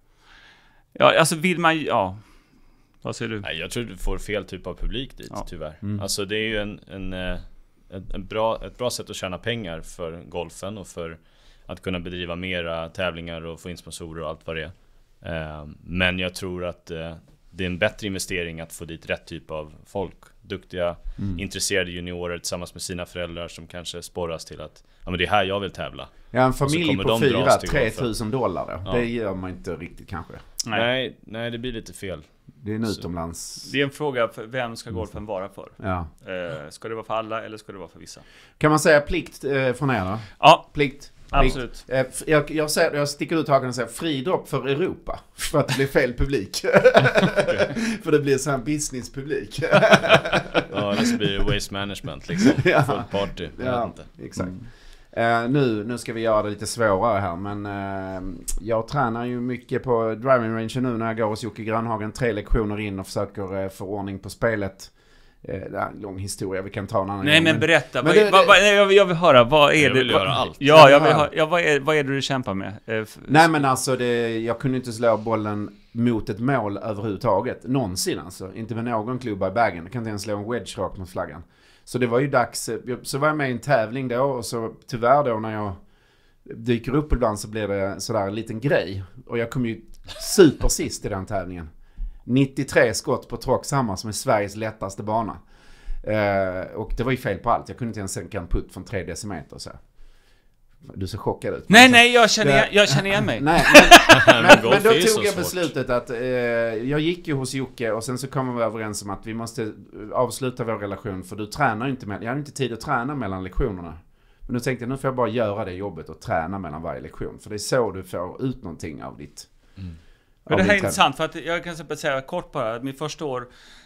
Ja, alltså vill man... Ja. Vad säger du? Nej, jag tror du får fel typ av publik dit, Ja. tyvärr. Mm. Alltså det är ju en, en, eh, en, en bra, ett bra sätt att tjäna pengar för golfen och för att kunna bedriva mera tävlingar och få in sponsorer och allt vad det är. Eh, Men jag tror att eh, det är en bättre investering att få dit rätt typ av folk. Duktiga, Mm. intresserade juniorer tillsammans med sina föräldrar som kanske sporras till att ja, men det är här jag vill tävla. Ja, en Och så familj kommer på de fyra, dras till tre tusen dollar då. Ja. Det gör man inte riktigt kanske. Nej. Nej, nej, det blir lite fel. Det är en Så. utomlands... Det är en fråga för vem ska golfen vara för? Ja. Eh, ska det vara för alla eller ska det vara för vissa? Kan man säga plikt eh, från er då? Ja, Plikt. absolut. Eh, f- Jag, jag, säger, jag sticker ut hakan och säger fridropp för Europa. För att det blir fel publik. För det blir sån här businesspublik. Ja, det blir det waste management liksom. Ja. Full party. Jag Ja, vet inte. exakt. Eh, nu, nu ska vi göra det lite svårare här, men eh, jag tränar ju mycket på driving range nu när jag går hos Jocke Grönhagen. Tre lektioner in och försöker eh, få ordning på spelet. Eh, det är en lång historia, vi kan ta en annan Nej gång, men berätta, men vad, det- vad, vad, nej, jag, vill, jag vill höra, vad är Jag det? vill vad, höra allt. Ja, jag Jag vill vill ha, höra. ja, vad, är, vad är det du kämpar med? Eh, f- Nej men alltså, det, jag kunde inte slå bollen mot ett mål överhuvudtaget. Någonsin alltså. Inte med någon klubba i bagen. Jag kan inte ens slå en wedge rakt mot flaggan. Så det var ju dags. Så var jag med i en tävling då. Och så tyvärr då när jag dyker upp ibland så blir det sådär en liten grej. Och jag kom ju super sist i den tävlingen. nittiotre skott på Troxhammar som är Sveriges lättaste bana. Eh, och det var ju fel på allt. Jag kunde inte ens sänka en putt från tre decimeter. Så. Du ser chockad ut. Nej, nej, jag känner, jag, jag känner igen mig. Nej, men, men, men då är ju så tog jag svårt. beslutet att eh, jag gick ju hos Jocke och sen så kom vi överens om att vi måste avsluta vår relation för du tränar ju inte med, jag hade inte tid att träna mellan lektionerna. Men nu tänkte jag, nu får jag bara göra det jobbet och träna mellan varje lektion. För det är så du får ut någonting av ditt... Mm. Men det här är intressant för att jag kan säga kort bara att min första år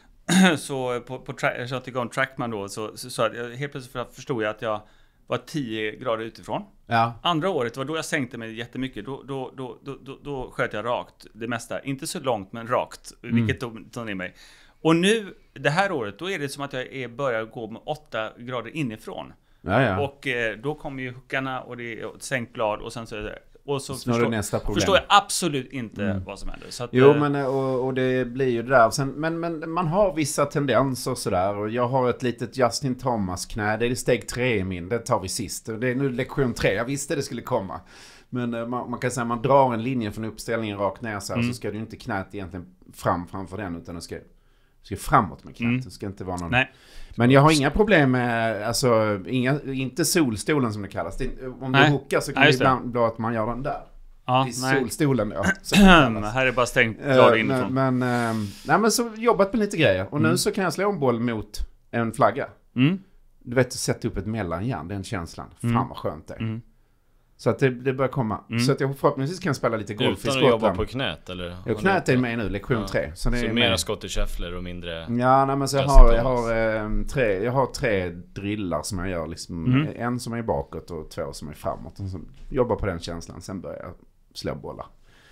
så på, på tra- jag satt igång Trackman då så, så, så jag, helt plötsligt förstod jag att jag var tio grader utifrån. Ja. Andra året var då jag sänkte mig jättemycket. Då, då, då, då, då, då sköt jag rakt det mesta. Inte så långt men rakt. Mm. Vilket tog, tog ner mig. Och nu, det här året, då är det som att jag är, börjar gå med åtta grader inifrån. Ja, ja. Och eh, då kommer ju huckarna och det är sänkt blad och sen så är det... Och så Snarare förstår, nästa problem. förstår jag absolut inte mm. vad som händer. Så att, jo, eh, men och, och det blir ju det där. Sen, men, men man har vissa tendenser sådär. Och jag har ett litet Justin Thomas-knä. Det är steg tre i min. Det tar vi sist. Det är nu lektion tre. Jag visste det skulle komma. Men eh, man, man kan säga att man drar en linje från uppställningen rakt ner så här. Mm. Så ska du inte knät egentligen fram framför den. Utan det ska, ska framåt med knät. Mm. Det ska inte vara någon... Nej. Men jag har inga problem med, alltså, inga, inte solstolen som det kallas. Det, om nej. du hookar så kan nej, det ibland bli att man gör den där. Ja, I nej. solstolen, ja. Här är bara stängt blad uh, inifrån. Men, men, uh, nej, men så jobbat med lite grejer. Och mm. nu så kan jag slå en boll mot en flagga. Mm. Du vet, sätta upp ett mellanjärn, den känslan. Mm. Fan vad skönt det är. Mm. Så att det, det börjar komma. Mm. Så att jag förhoppningsvis kan spela lite golf utan i Skottland. Utan att jobba på knät, eller? Jo, knät är med nu, lektion ja. tre. Så, det så är mera med. skott i käffler och mindre... Ja, nej, men så jag har, jag, har, eh, tre, jag har tre drillar som jag gör. Liksom, mm. En som är bakåt och två som är framåt. Och så jobbar på den känslan, sen börjar jag slå bollar.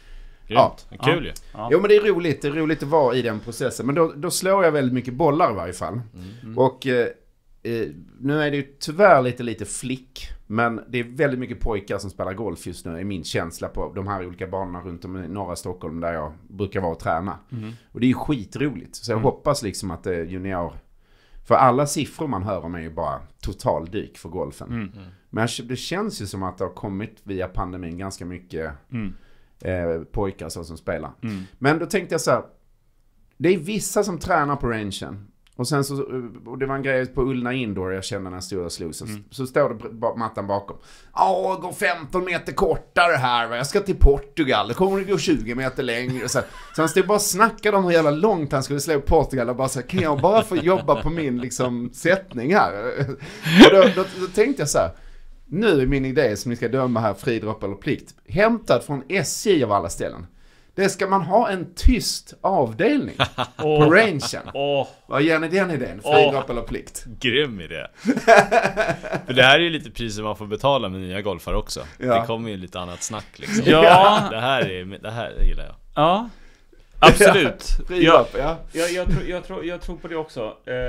Grymt. Ja. Kul ju. Ja. Jo, men det är roligt. Det är roligt att vara i den processen. Men då, då slår jag väldigt mycket bollar i varje fall. Mm. Och eh, nu är det ju tyvärr lite lite flick. Men det är väldigt mycket pojkar som spelar golf just nu. Är min känsla på de här olika banorna runt om i norra Stockholm där jag brukar vara och träna. Mm. Och det är ju skitroligt. Så jag mm. hoppas liksom att det är junior. För alla siffror man hör om är ju bara total dyk för golfen. Mm. Mm. Men det känns ju som att det har kommit via pandemin ganska mycket mm. eh, pojkar så som spelar. Mm. Men då tänkte jag så här. Det är vissa som tränar på rangen. Och sen så, och det var en grej på Ullna Indoor jag kände när jag stod och slog. Så, mm. så står det b- mattan bakom. Ja, går femton meter kortare här. Jag ska till Portugal. Det kommer att gå tjugo meter längre. Så, så han stod bara och snackade om hur jävla långt han skulle slå Portugal. Och bara så här, kan jag bara få jobba på min liksom, sättning här? Och då, då, då tänkte jag så här. Nu är min idé som ni ska döma här, fridropp eller plikt. Hämtad från S J av alla ställen. Det ska man ha en tyst avdelning oh. på rangen. Oh. Vad ger ni den idén? Fridropp oh. eller plikt? Grym idé. För det här är ju lite priser man får betala med nya golfar också. Ja. Det kommer ju lite annat snack liksom. Ja. Det här är, det här gillar jag. Ja. Absolut. Ja, ja. Jag, jag, tror, jag, tror, jag tror på det också.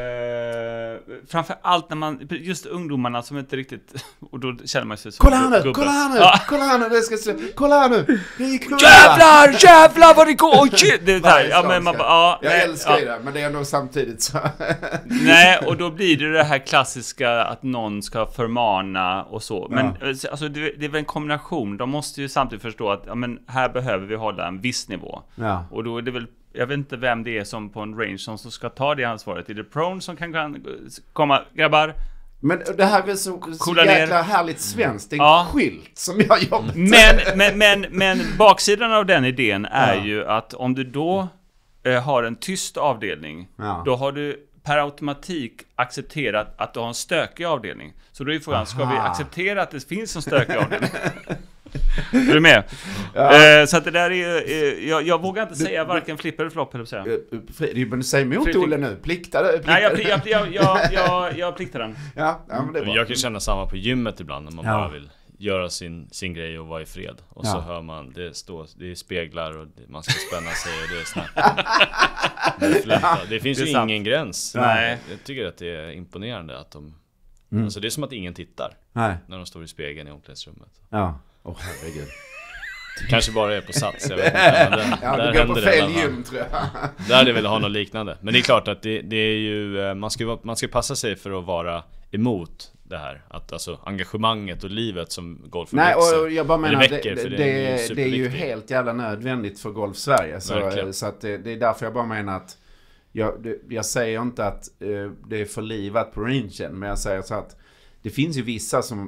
Eh, framför allt när man, just ungdomarna som inte riktigt, och då känner man sig som kolla här nu, gubbe. kolla här nu, ja. kolla här nu, det ska slå. Kolla här nu, det gick rulla. Jävlar, jävlar vad det går, oh shit. Det där, ja, men man bara, ja, jag nej, älskar ja. det, men det är nog samtidigt så. Nej, och då blir det det här klassiska att någon ska förmana och så. Men ja. alltså, det, det är väl en kombination. De måste ju samtidigt förstå att ja, men här behöver vi hålla en viss nivå. Ja. Och då är det väl, jag vet inte vem det är som på en range som ska ta det ansvaret. Är det prone som kan komma, grabbar? Men det här är så, så jäkla ner. Härligt svenskt. Det är en ja. skylt som jag jobbat. Men, men, men, men baksidan av den idén är ja. ju att om du då eh, har en tyst avdelning, ja. då har du per automatik accepterat att du har en stökig avdelning. Så då är frågan, ska vi acceptera att det finns en stökig avdelning? Är du med? Ja. Eh, så att det där är eh, jag, jag vågar inte säga du, varken flipper eller flopp eller så. Du men säg emot Olle nu. Pliktar du? Nej, jag jag jag jag, jag, jag pliktar den. Ja, ja men det är bra. Jag kan känna samma på gymmet ibland när man ja. bara vill göra sin sin grej och vara i fred. Och ja. så hör man det står det är speglar och det, man ska spänna sig och det är snack. det, ja. det finns det ju sant. ingen gräns. Nej. Jag tycker att det är imponerande att de mm. alltså det är som att ingen tittar. Nej. När de står i spegeln i omklädningsrummet. Ja. Åh oh, herregud. Kanske bara är på sats, jag vet inte. Men den, ja, där du går på fel det, gym, tror jag. Där hade väl ha något liknande. Men det är klart att det, det är ju man ska, man ska passa sig för att vara emot det här. Att alltså engagemanget och livet som golfen Nej, växer. och jag bara menar det, väcker, det, det, det, är är det är ju helt jävla nödvändigt för Golf Sverige. Så, så att det, det är därför jag bara menar att jag, det, jag säger inte att uh, det är för livat på rangen, men jag säger så att det finns ju vissa som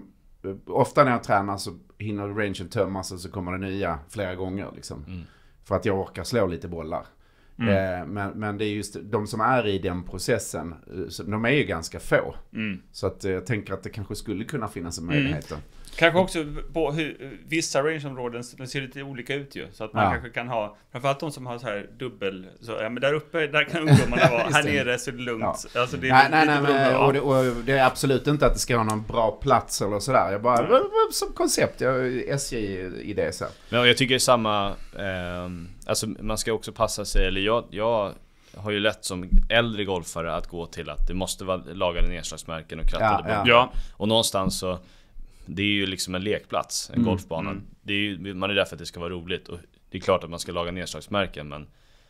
ofta när jag tränar så hinner rangen tömmas och så kommer det nya flera gånger liksom. Mm. För att jag orkar slå lite bollar. Mm. Eh, men, men det är just de som är i den processen, de är ju ganska få. Mm. Så att jag tänker att det kanske skulle kunna finnas en möjlighet. Mm. Kanske också på hur vissa rangeområden ser lite olika ut ju. Så att man ja. kanske kan ha, framförallt de som har så här dubbel, så, ja men där uppe, där kan ungdomarna vara, här nere så är det lugnt. Ja. Alltså, det är nej, nej, nej, men, och, det, och det är absolut inte att det ska vara någon bra plats eller sådär. Jag bara, mm. som koncept, jag S J-idé så. Men jag tycker samma, eh, alltså man ska också passa sig, eller jag, jag har ju lätt som äldre golfare att gå till att det måste vara lagade nedslagsmärken och krattade ja, ja. Och någonstans så det är ju liksom en lekplats, en mm, golfbana. Mm. Det är ju, man är där för att det ska vara roligt. Och det är klart att man ska laga nedslagsmärken, men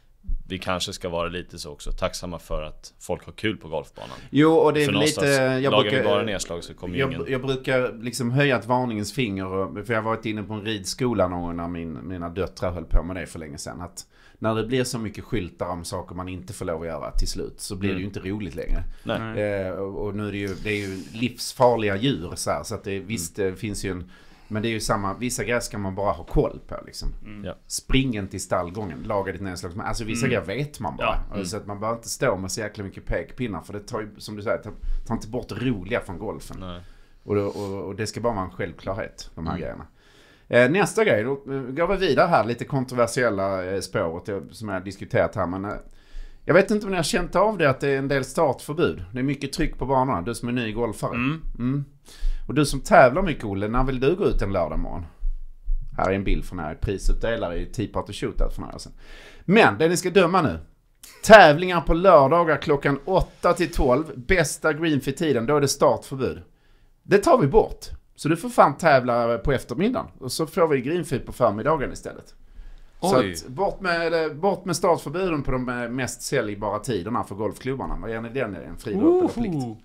vi kanske ska vara lite så också tacksamma för att folk har kul på golfbanan. Jo, och det är lite... Jag lagar brukar, vi bara nedslag så kommer jag, ingen... Jag brukar liksom höja ett varningens finger. Och, för jag har varit inne på en ridskola någon gång när min, mina döttrar höll på med det för länge sedan. Att när det blir så mycket skyltar om saker man inte får lov att göra till slut så blir mm. det ju inte roligt längre. Nej. Eh, och, och nu är det ju, det är ju livsfarliga djur så här, så att det, visst det finns ju en, men det är ju samma, vissa grejer ska man bara ha koll på liksom. Mm. Springen till stallgången, laga ditt nedslag. Alltså vissa mm. grejer vet man bara. Ja. Mm. Så att man bara inte stå med så jäkla mycket pekpinnar, för det tar ju, som du säger, tar, tar inte bort det roliga från golfen. Nej. Och, och, och det ska bara vara en självklarhet, de här mm. grejerna. Eh, nästa grej, då går vi vidare här, lite kontroversiella eh, spåret som jag har diskuterat här, men eh, jag vet inte om ni har känt av det att det är en del startförbud. Det är mycket tryck på banorna, du som är ny golfare. Mm. Mm. Och du som tävlar mycket, Olle, när vill du gå ut en lördag morgon? Här är en bild från här prisutdelare i Tea Party Shootout för några år sedan. Men det ni ska döma nu, tävlingar på lördagar klockan åtta till tolv, bästa greenfee-tiden, då är det startförbud. Det tar vi bort. Så du får fan tävla på eftermiddagen. Och så får vi greenfee på förmiddagen istället. Oj. Så att bort med, bort med startförbuden på de mest säljbara tiderna för golfklubbarna. Vad gör ni den? Är det en friidrott eller plikt?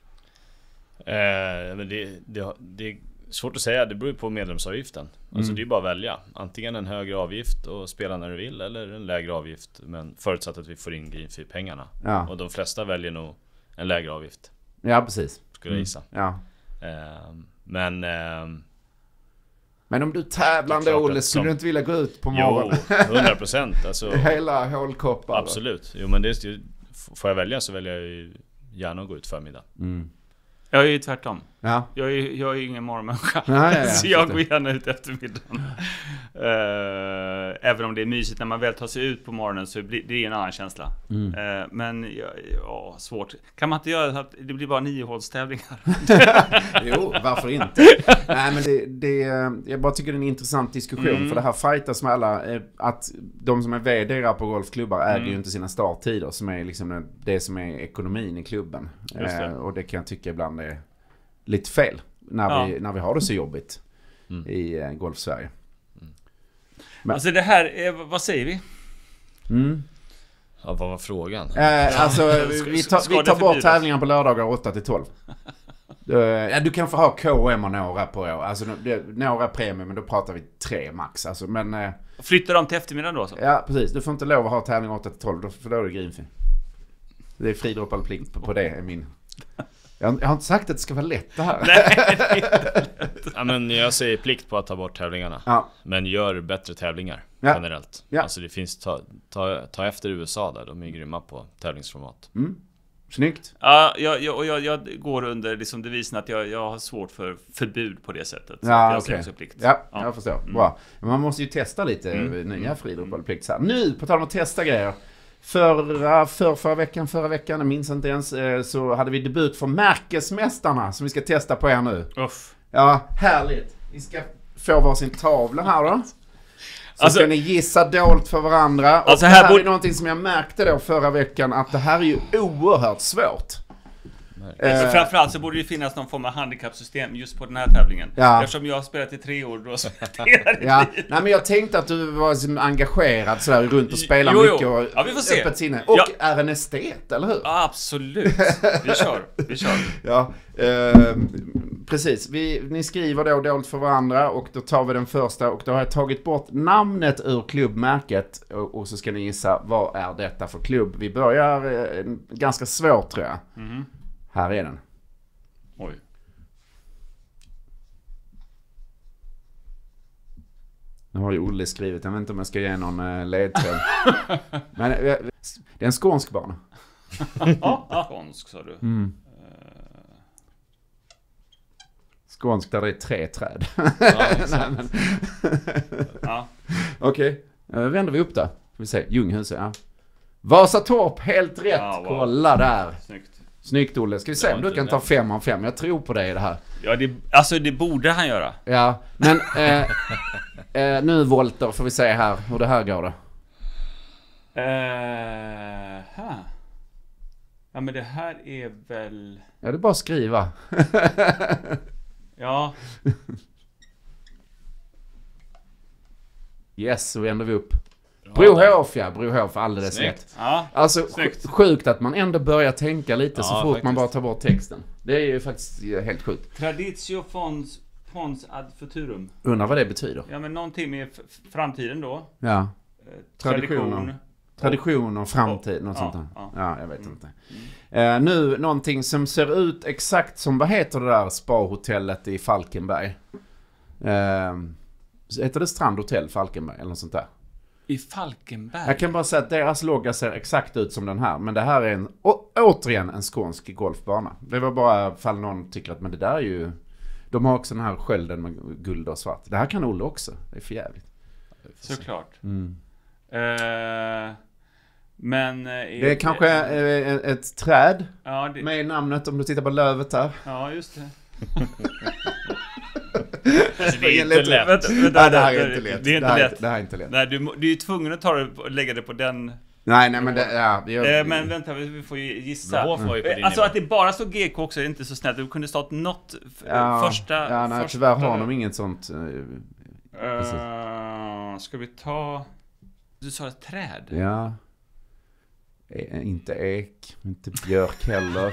Eh, men det, det, det är svårt att säga. Det beror på medlemsavgiften. Mm. Alltså det är bara att välja. Antingen en högre avgift och spela när du vill, eller en lägre avgift. Men förutsatt att vi får in greenfee-pengarna. Ja. Och de flesta väljer nog en lägre avgift. Ja, precis. Skulle jag gissa. Mm. Ja. Eh, men... Eh, Men om du tävlande, Olle, skulle som... du inte vilja gå ut på morgonen? Jo, hundra procent. Alltså, hela hålkoppar. Absolut. Jo, men det, får jag välja så väljer jag ju gärna att gå ut förmiddag. Mm. Jag är ju tvärtom. Ja. Jag, är, jag är ju ingen morgonmänniska. Nej, ja, ja, så jag går gärna ut eftermiddagen. uh, även om det är mysigt när man väl tar sig ut på morgonen, så blir det en annan känsla. Mm. Uh, men ja, ja, svårt. Kan man inte göra så att det blir bara nio hålstävlingar? Jo, varför inte? Nej, men det, det, jag bara tycker det är en intressant diskussion. Mm. För det här fightas med alla, att de som är vd på golfklubbar äger mm. ju inte sina starttider, som är liksom det som är ekonomin i klubben. Uh, och det kan jag tycka ibland är lite fel när, ja. vi, när vi har det så jobbigt mm. i eh, Golf-Sverige. Mm. Men, alltså det här, är, vad säger vi? Mm. Ja, vad var frågan? Eh, alltså, vi tar, vi tar bort tävlingar på lördagar åtta till tolv. uh, ja, du kan få ha K O M och några på år. Alltså, det, några premier, men då pratar vi tre max. Alltså, men, eh, flyttar de till eftermiddagen då? Så? Ja, precis. Du får inte lov att ha tävling åtta till tolv, för då är det greenfee. Det är fridroppad plikt på, på det, är min... Jag har inte sagt att det ska vara lätt det här. Nej, ja, men jag säger plikt på att ta bort tävlingarna. Ja. Men gör bättre tävlingar ja. generellt. Ja. Alltså det finns ta, ta, ta efter U S A där, de är grymma på tävlingsformat. Mm. Snyggt. Ja, jag, jag, jag, jag går under liksom devisen att jag, jag har svårt för förbud på det sättet. Så ja, jag okay. också plikt. Ja, ja, jag förstår. Mm. Bra. Men man måste ju testa lite mm. nya fridroppade plikt så här. Nu, på tal om att testa grejer. Förra, för, förra veckan, förra veckan, jag minns inte ens, så hade vi debut för Märkesmästarna som vi ska testa på er nu. Uff. Ja, härligt. Vi ska få varsin tavla här då. Så alltså, ska ni gissa dolt för varandra. Och alltså det här, här borde... är någonting som jag märkte då förra veckan, att det här är ju oerhört svårt. Eh, framförallt så borde det finnas någon form av handikappsystem just på den här tävlingen. Ja. Eftersom jag har spelat i tre år då så ja. Nej, men jag tänkte att du var liksom engagerad sådär runt och spelar jo, jo. mycket och ja, vi får se. Öppet sinne. Och ja. är en estet, eller hur? Ja, absolut. Vi kör. Vi kör. Ja, eh, precis. Vi, ni skriver då dolt för varandra och då tar vi den första och då har jag tagit bort namnet ur klubbmärket och, och så ska ni gissa vad är detta för klubb. Vi börjar eh, ganska svårt tror jag. Mm. Här är den. Oj. Nu har ju Olle skrivit. Jag vet inte om jag ska ge någon uh, ledtråd. Men uh, det är en skånsk bana. Skånsk, sa du. Mm. Skånsk där det är tre träd. Ja, exakt. Ja. Okej, okay. uh, vänder vi upp där. Får vi se, Ljunghuset, ja. Vasatorp, helt rätt. Ja, wow. Kolla där. Snyggt. Snyggt, Olle. Ska vi se om du kan ta fem av fem. Jag tror på dig i det här. Ja, det, alltså det borde han göra. Ja, men eh, eh, nu Volter får vi se här hur det här går då. Uh, huh. Ja, men det här är väl... Ja, det är bara att skriva. Ja. Yes, så vänder vi upp. Brohof, ja. Brohof, alldeles rätt. Ja, alltså, snyggt. Sjukt att man ändå börjar tänka lite Ja, så fort faktiskt. man bara tar bort texten. Det är ju faktiskt helt sjukt. Traditio fons, fons ad futurum. Undrar vad det betyder. Ja, men någonting med f- framtiden då. Ja. Eh, Traditioner. Tradition. Tradition och framtid, något Ja, sånt där. ja. Ja, jag vet Mm. inte. Eh, nu, någonting som ser ut exakt som, vad heter det där spa-hotellet i Falkenberg? Eh, heter det Strandhotell Falkenberg eller något sånt där? I Falkenberg? Jag kan bara säga att deras logga ser exakt ut som den här. Men det här är en, å, återigen en skånsk golfbana. Det var bara fall någon tycker att men det där är ju... De har också den här skölden med guld och svart. Det här kan Olle också. Det är för jävligt. Såklart. Mm. Eh, men... eh, Det är kanske eh, ett, ett träd Ja, det, med namnet om du tittar på lövet där. ja, just det. Alltså, det är inte lätt. Vänta, vänta, Nej, det här är vänta, inte lätt. Det är inte det här, lätt. Det här är inte lätt. Nej, du, må- du är ju tvungen att ta det och lägga det på den. Nej, nej men det... Ja, jag, Eh, men vänta, vi, vi får ju gissa. Brohof var ju på din Eh, Alltså nivå. att det bara står G K också är inte så snällt. Du kunde stått något f- ja, första... Ja, nej, första, tyvärr har de inget sånt... eh, Uh, ska vi ta... Du sa ett träd. Ja. E- inte ek, inte björk heller.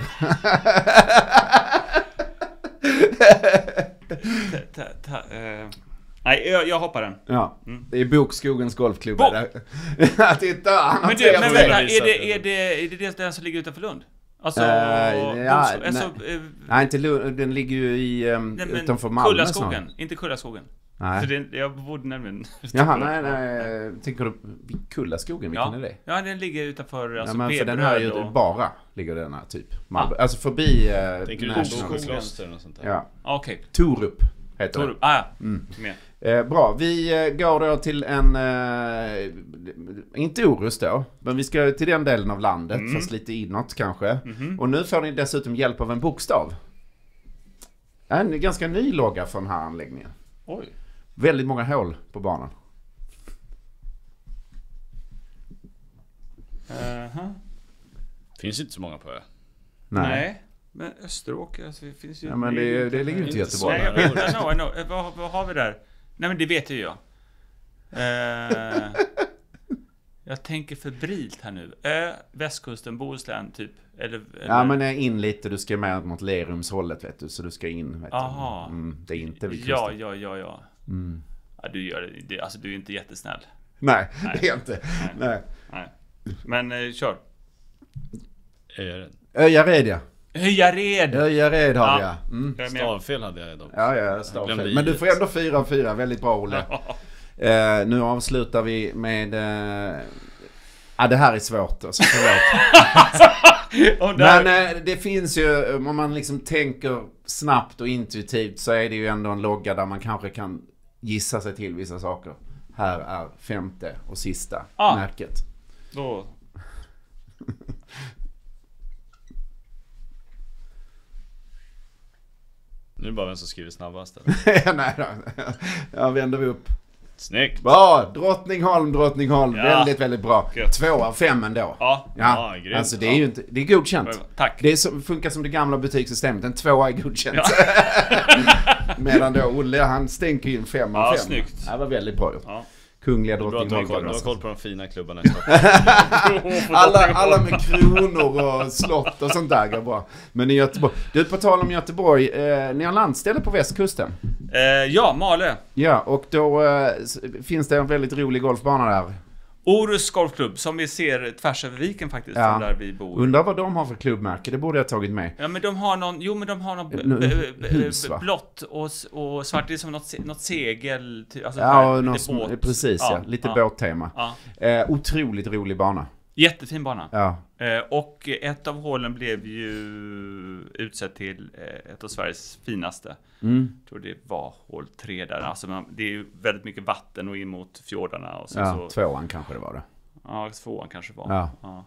Ta, ta, ta, eh, Nej, jag, jag hoppar den. Ja, Mm. det är Bokskogens golfklubb. Bo- Ja, titta, han har Men, tre du, men av vänta, tre. är det, är, det, är det det den som ligger utanför Lund? Alltså... Eh, ja, Bosko- alltså eh, Nej, inte Lund, den ligger ju i, um, nej, men utanför Malmö Kullaskogen, snart. inte Kullaskogen. Nej. För det, jag bodde nämligen... Jaha, nej, nej. Tänker du Kullaskogen, vilken Ja. är det? Ja, den ligger utanför alltså, Ja, men för den här är ju och... bara, ligger den här typ. Malmö. Alltså förbi uh, Tänker du National. Bokskogskloster och sånt där? Ja, Okej. Torup heter det. Torup. Ah, ja. Mm. Med. Eh, bra, vi eh, går då till en, eh, inte Orust då, men vi ska till den delen av landet, Mm. fast lite inåt kanske. Mhm. Och nu får ni dessutom hjälp av en bokstav. En ganska ny logga för den här anläggningen. Oj. Väldigt många hål på banan. Uh-huh. Finns inte så många på ö. Nej. Nej. Men Österåker, alltså, det finns ju... Ja, men det, det ligger ju inte i Göteborg. Nej, jag vet. I know, I know. Eh, Vad, vad har vi där? Nej, men det vet ju jag. Eh, jag tänker febrilt här nu. Ö, västkusten, Bohuslän, typ. Eller, eller... Ja, men eh, in lite, du ska med mot Lerumshållet, vet du, så du ska in, vet Aha. du. Mm, det är inte vid Ja, kusten. ja, ja, ja. Mm. Ja, du gör det. det. Alltså, du är inte jättesnäll. Nej, Nej. det är inte. Nej. Nej. Men eh, kör. Ö- Öjared, ja. Höjared! Öjared har Ja. vi, ja. Mm. Jag är med. Stavfel hade jag dock. Ja, ja, Glömde stavfel. i Men du det. får ändå fyra av fyra. Väldigt bra, Olle. Eh, nu avslutar vi med... Eh... Ja, det här är svårt. Alltså, förlåt. Och där, Men eh, det finns ju, om man liksom tänker snabbt och intuitivt, så är det ju ändå en logga där man kanske kan gissa sig till vissa saker. Här är femte och sista Ah. märket. då... Nu är det bara vem som skriver snabbast. Nej då. Ja, vänder vi upp. Snyggt! Bra! Drottningholm, Drottningholm. Ja. Väldigt, väldigt bra. Gött. Två av fem ändå. Ja. Ja, Ja, grymt. alltså det är ju inte, det är godkänt. Tack. Det är som, funkar som det gamla betygssystemet. En tvåa är godkänt. Ja. Medan då Olle, han stänker in fem av Ja, fem. snyggt. Det var väldigt bra gjort. Ja. Kungliga Bra att du har Drottningholm. koll, du har alltså. koll på de fina klubbarna i Stockholm. alla, alla med kronor och slott och sånt där går bra. Men i Göteborg. Du, på tal om Göteborg, eh, ni har landställe på västkusten. Eh, ja, Malö. Ja, och då eh, s- finns det en väldigt rolig golfbana där. Orust Golfklubb, som vi ser tvärs över viken faktiskt, Ja. från där vi bor. Undrar vad de har för klubbmärke, det borde jag ha tagit med. Ja, men de har någon, jo men de har någon b- Nu- b- b- hus, va? blått och, s- och svart, det är som något, se- något segel, ty- alltså Ja, här, och lite någon som, båt. precis ja, lite ja. båttema. Ja. Eh, otroligt rolig bana. Jättefin bana. Ja. Eh, och ett av hålen blev ju utsett till eh, ett av Sveriges finaste. Mm. Jag tror det var hål tre där. Alltså man, det är ju väldigt mycket vatten och in mot fjordarna. Och sen Ja, så, tvåan kanske det var det. ja, tvåan kanske var. Ja. Ja.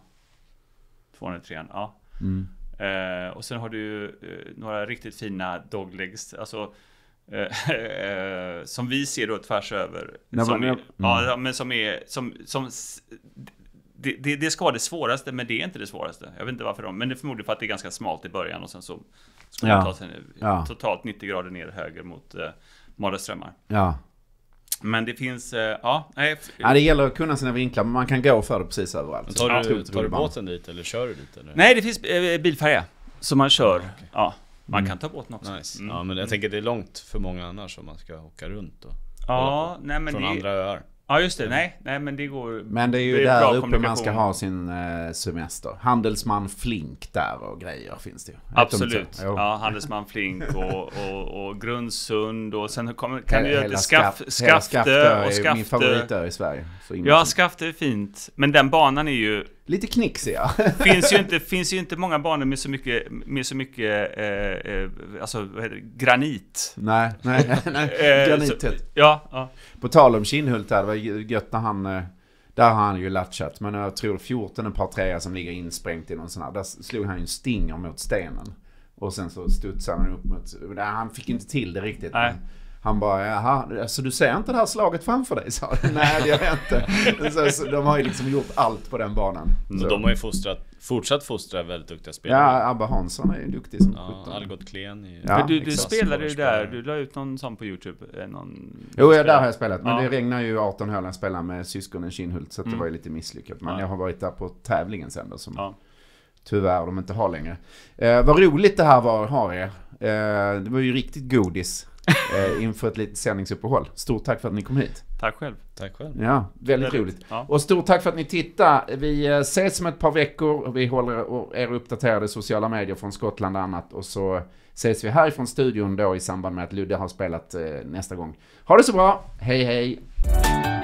Tvåan eller trean, ja. Mm. Eh, och sen har du ju eh, några riktigt fina doglegs, alltså eh, eh, som vi ser då tvärs över. Nej, som men- är, mm. ja, men som är som, som s- det, det, det ska vara det svåraste, men det är inte det svåraste. Jag vet inte varför de, men det är förmodligen för att det är ganska smalt i början och sen så ska man Ja. ta sig Ja. totalt nittio grader ner höger mot eh, Maraströmmar. Ja. Men det finns, eh, ja, nej, f- ja, det gäller att kunna sina vinklar, men man kan gå för det precis överallt. Men tar Ja, du, otroligt tar du rolig bana. båten dit eller kör du dit? Eller? nej, det finns eh, bilfärja som man kör. okej. Ja, man Mm. kan ta båten också. Nice. Mm. Ja, men jag tänker det är långt för många annars om man ska åka runt och Ja, nej men från det, andra öar. ja just det, nej, nej men det går. Men det är ju Det är bra där uppe man kommunikation. ska ha sin eh, semester. Handelsman Flink där och grejer finns det ju. Jag vet inte. Absolut. Jo. Ja, Handelsman Flink och, och, och Grundsund och sen kommer, kan du Hela göra skaff, Skaft- hela Skafte är och ju min Skafte. favoritö i Sverige. Så in- Ja, Skafte är fint. Men den banan är ju, Lite knixiga. finns ju inte, finns ju inte många banor med så mycket, med så mycket, eh, eh, alltså vad heter det, granit. nej, nej, nej. Eh, Granittätt. så- Ja, ja. På tal om Kinnhult där, det var gött när han... eh, Där har han ju latchat, men jag tror fjorton en par trea som ligger insprängt i någon sån här. Där slog han ju en stinger mot stenen. Och sen så studsade han upp mot... Nej, han fick inte till det riktigt. Nej. Men han bara, jaha, alltså du ser inte det här slaget framför dig, sa han. Nej, det gör jag inte. Så, så, de har ju liksom gjort allt på den banan. Så Så. de har ju fostrat, fortsatt fostra väldigt duktiga spelare. Ja, Abba Hansson är ju duktig som Ja, sjutton. Algot Klen i... Ja, Men du, du exakt. spelade ju där, Spelare. du la ut någon sån på YouTube. eh, Någon, Jo, ja, där har jag spelat. Men Ja. det regnar ju arton hål jag spelar med syskonen Kinnhult. Så att det Mm. var ju lite misslyckat. Men Ja. jag har varit där på tävlingen sen då. Som Ja. tyvärr de inte har längre. Eh, vad roligt det här var, har er. Eh, det var ju riktigt godis eh, inför ett litet sändningsuppehåll. Stort tack för att ni kom hit. Tack själv. Tack själv. Ja, väldigt, Väldigt, roligt. ja. Och stort tack för att ni tittar. Vi eh, ses om ett par veckor. Och vi håller er uppdaterade i sociala medier från Skottland och annat. Och så ses vi härifrån studion då i samband med att Ludde har spelat eh, nästa gång. Ha det så bra. Hej hej.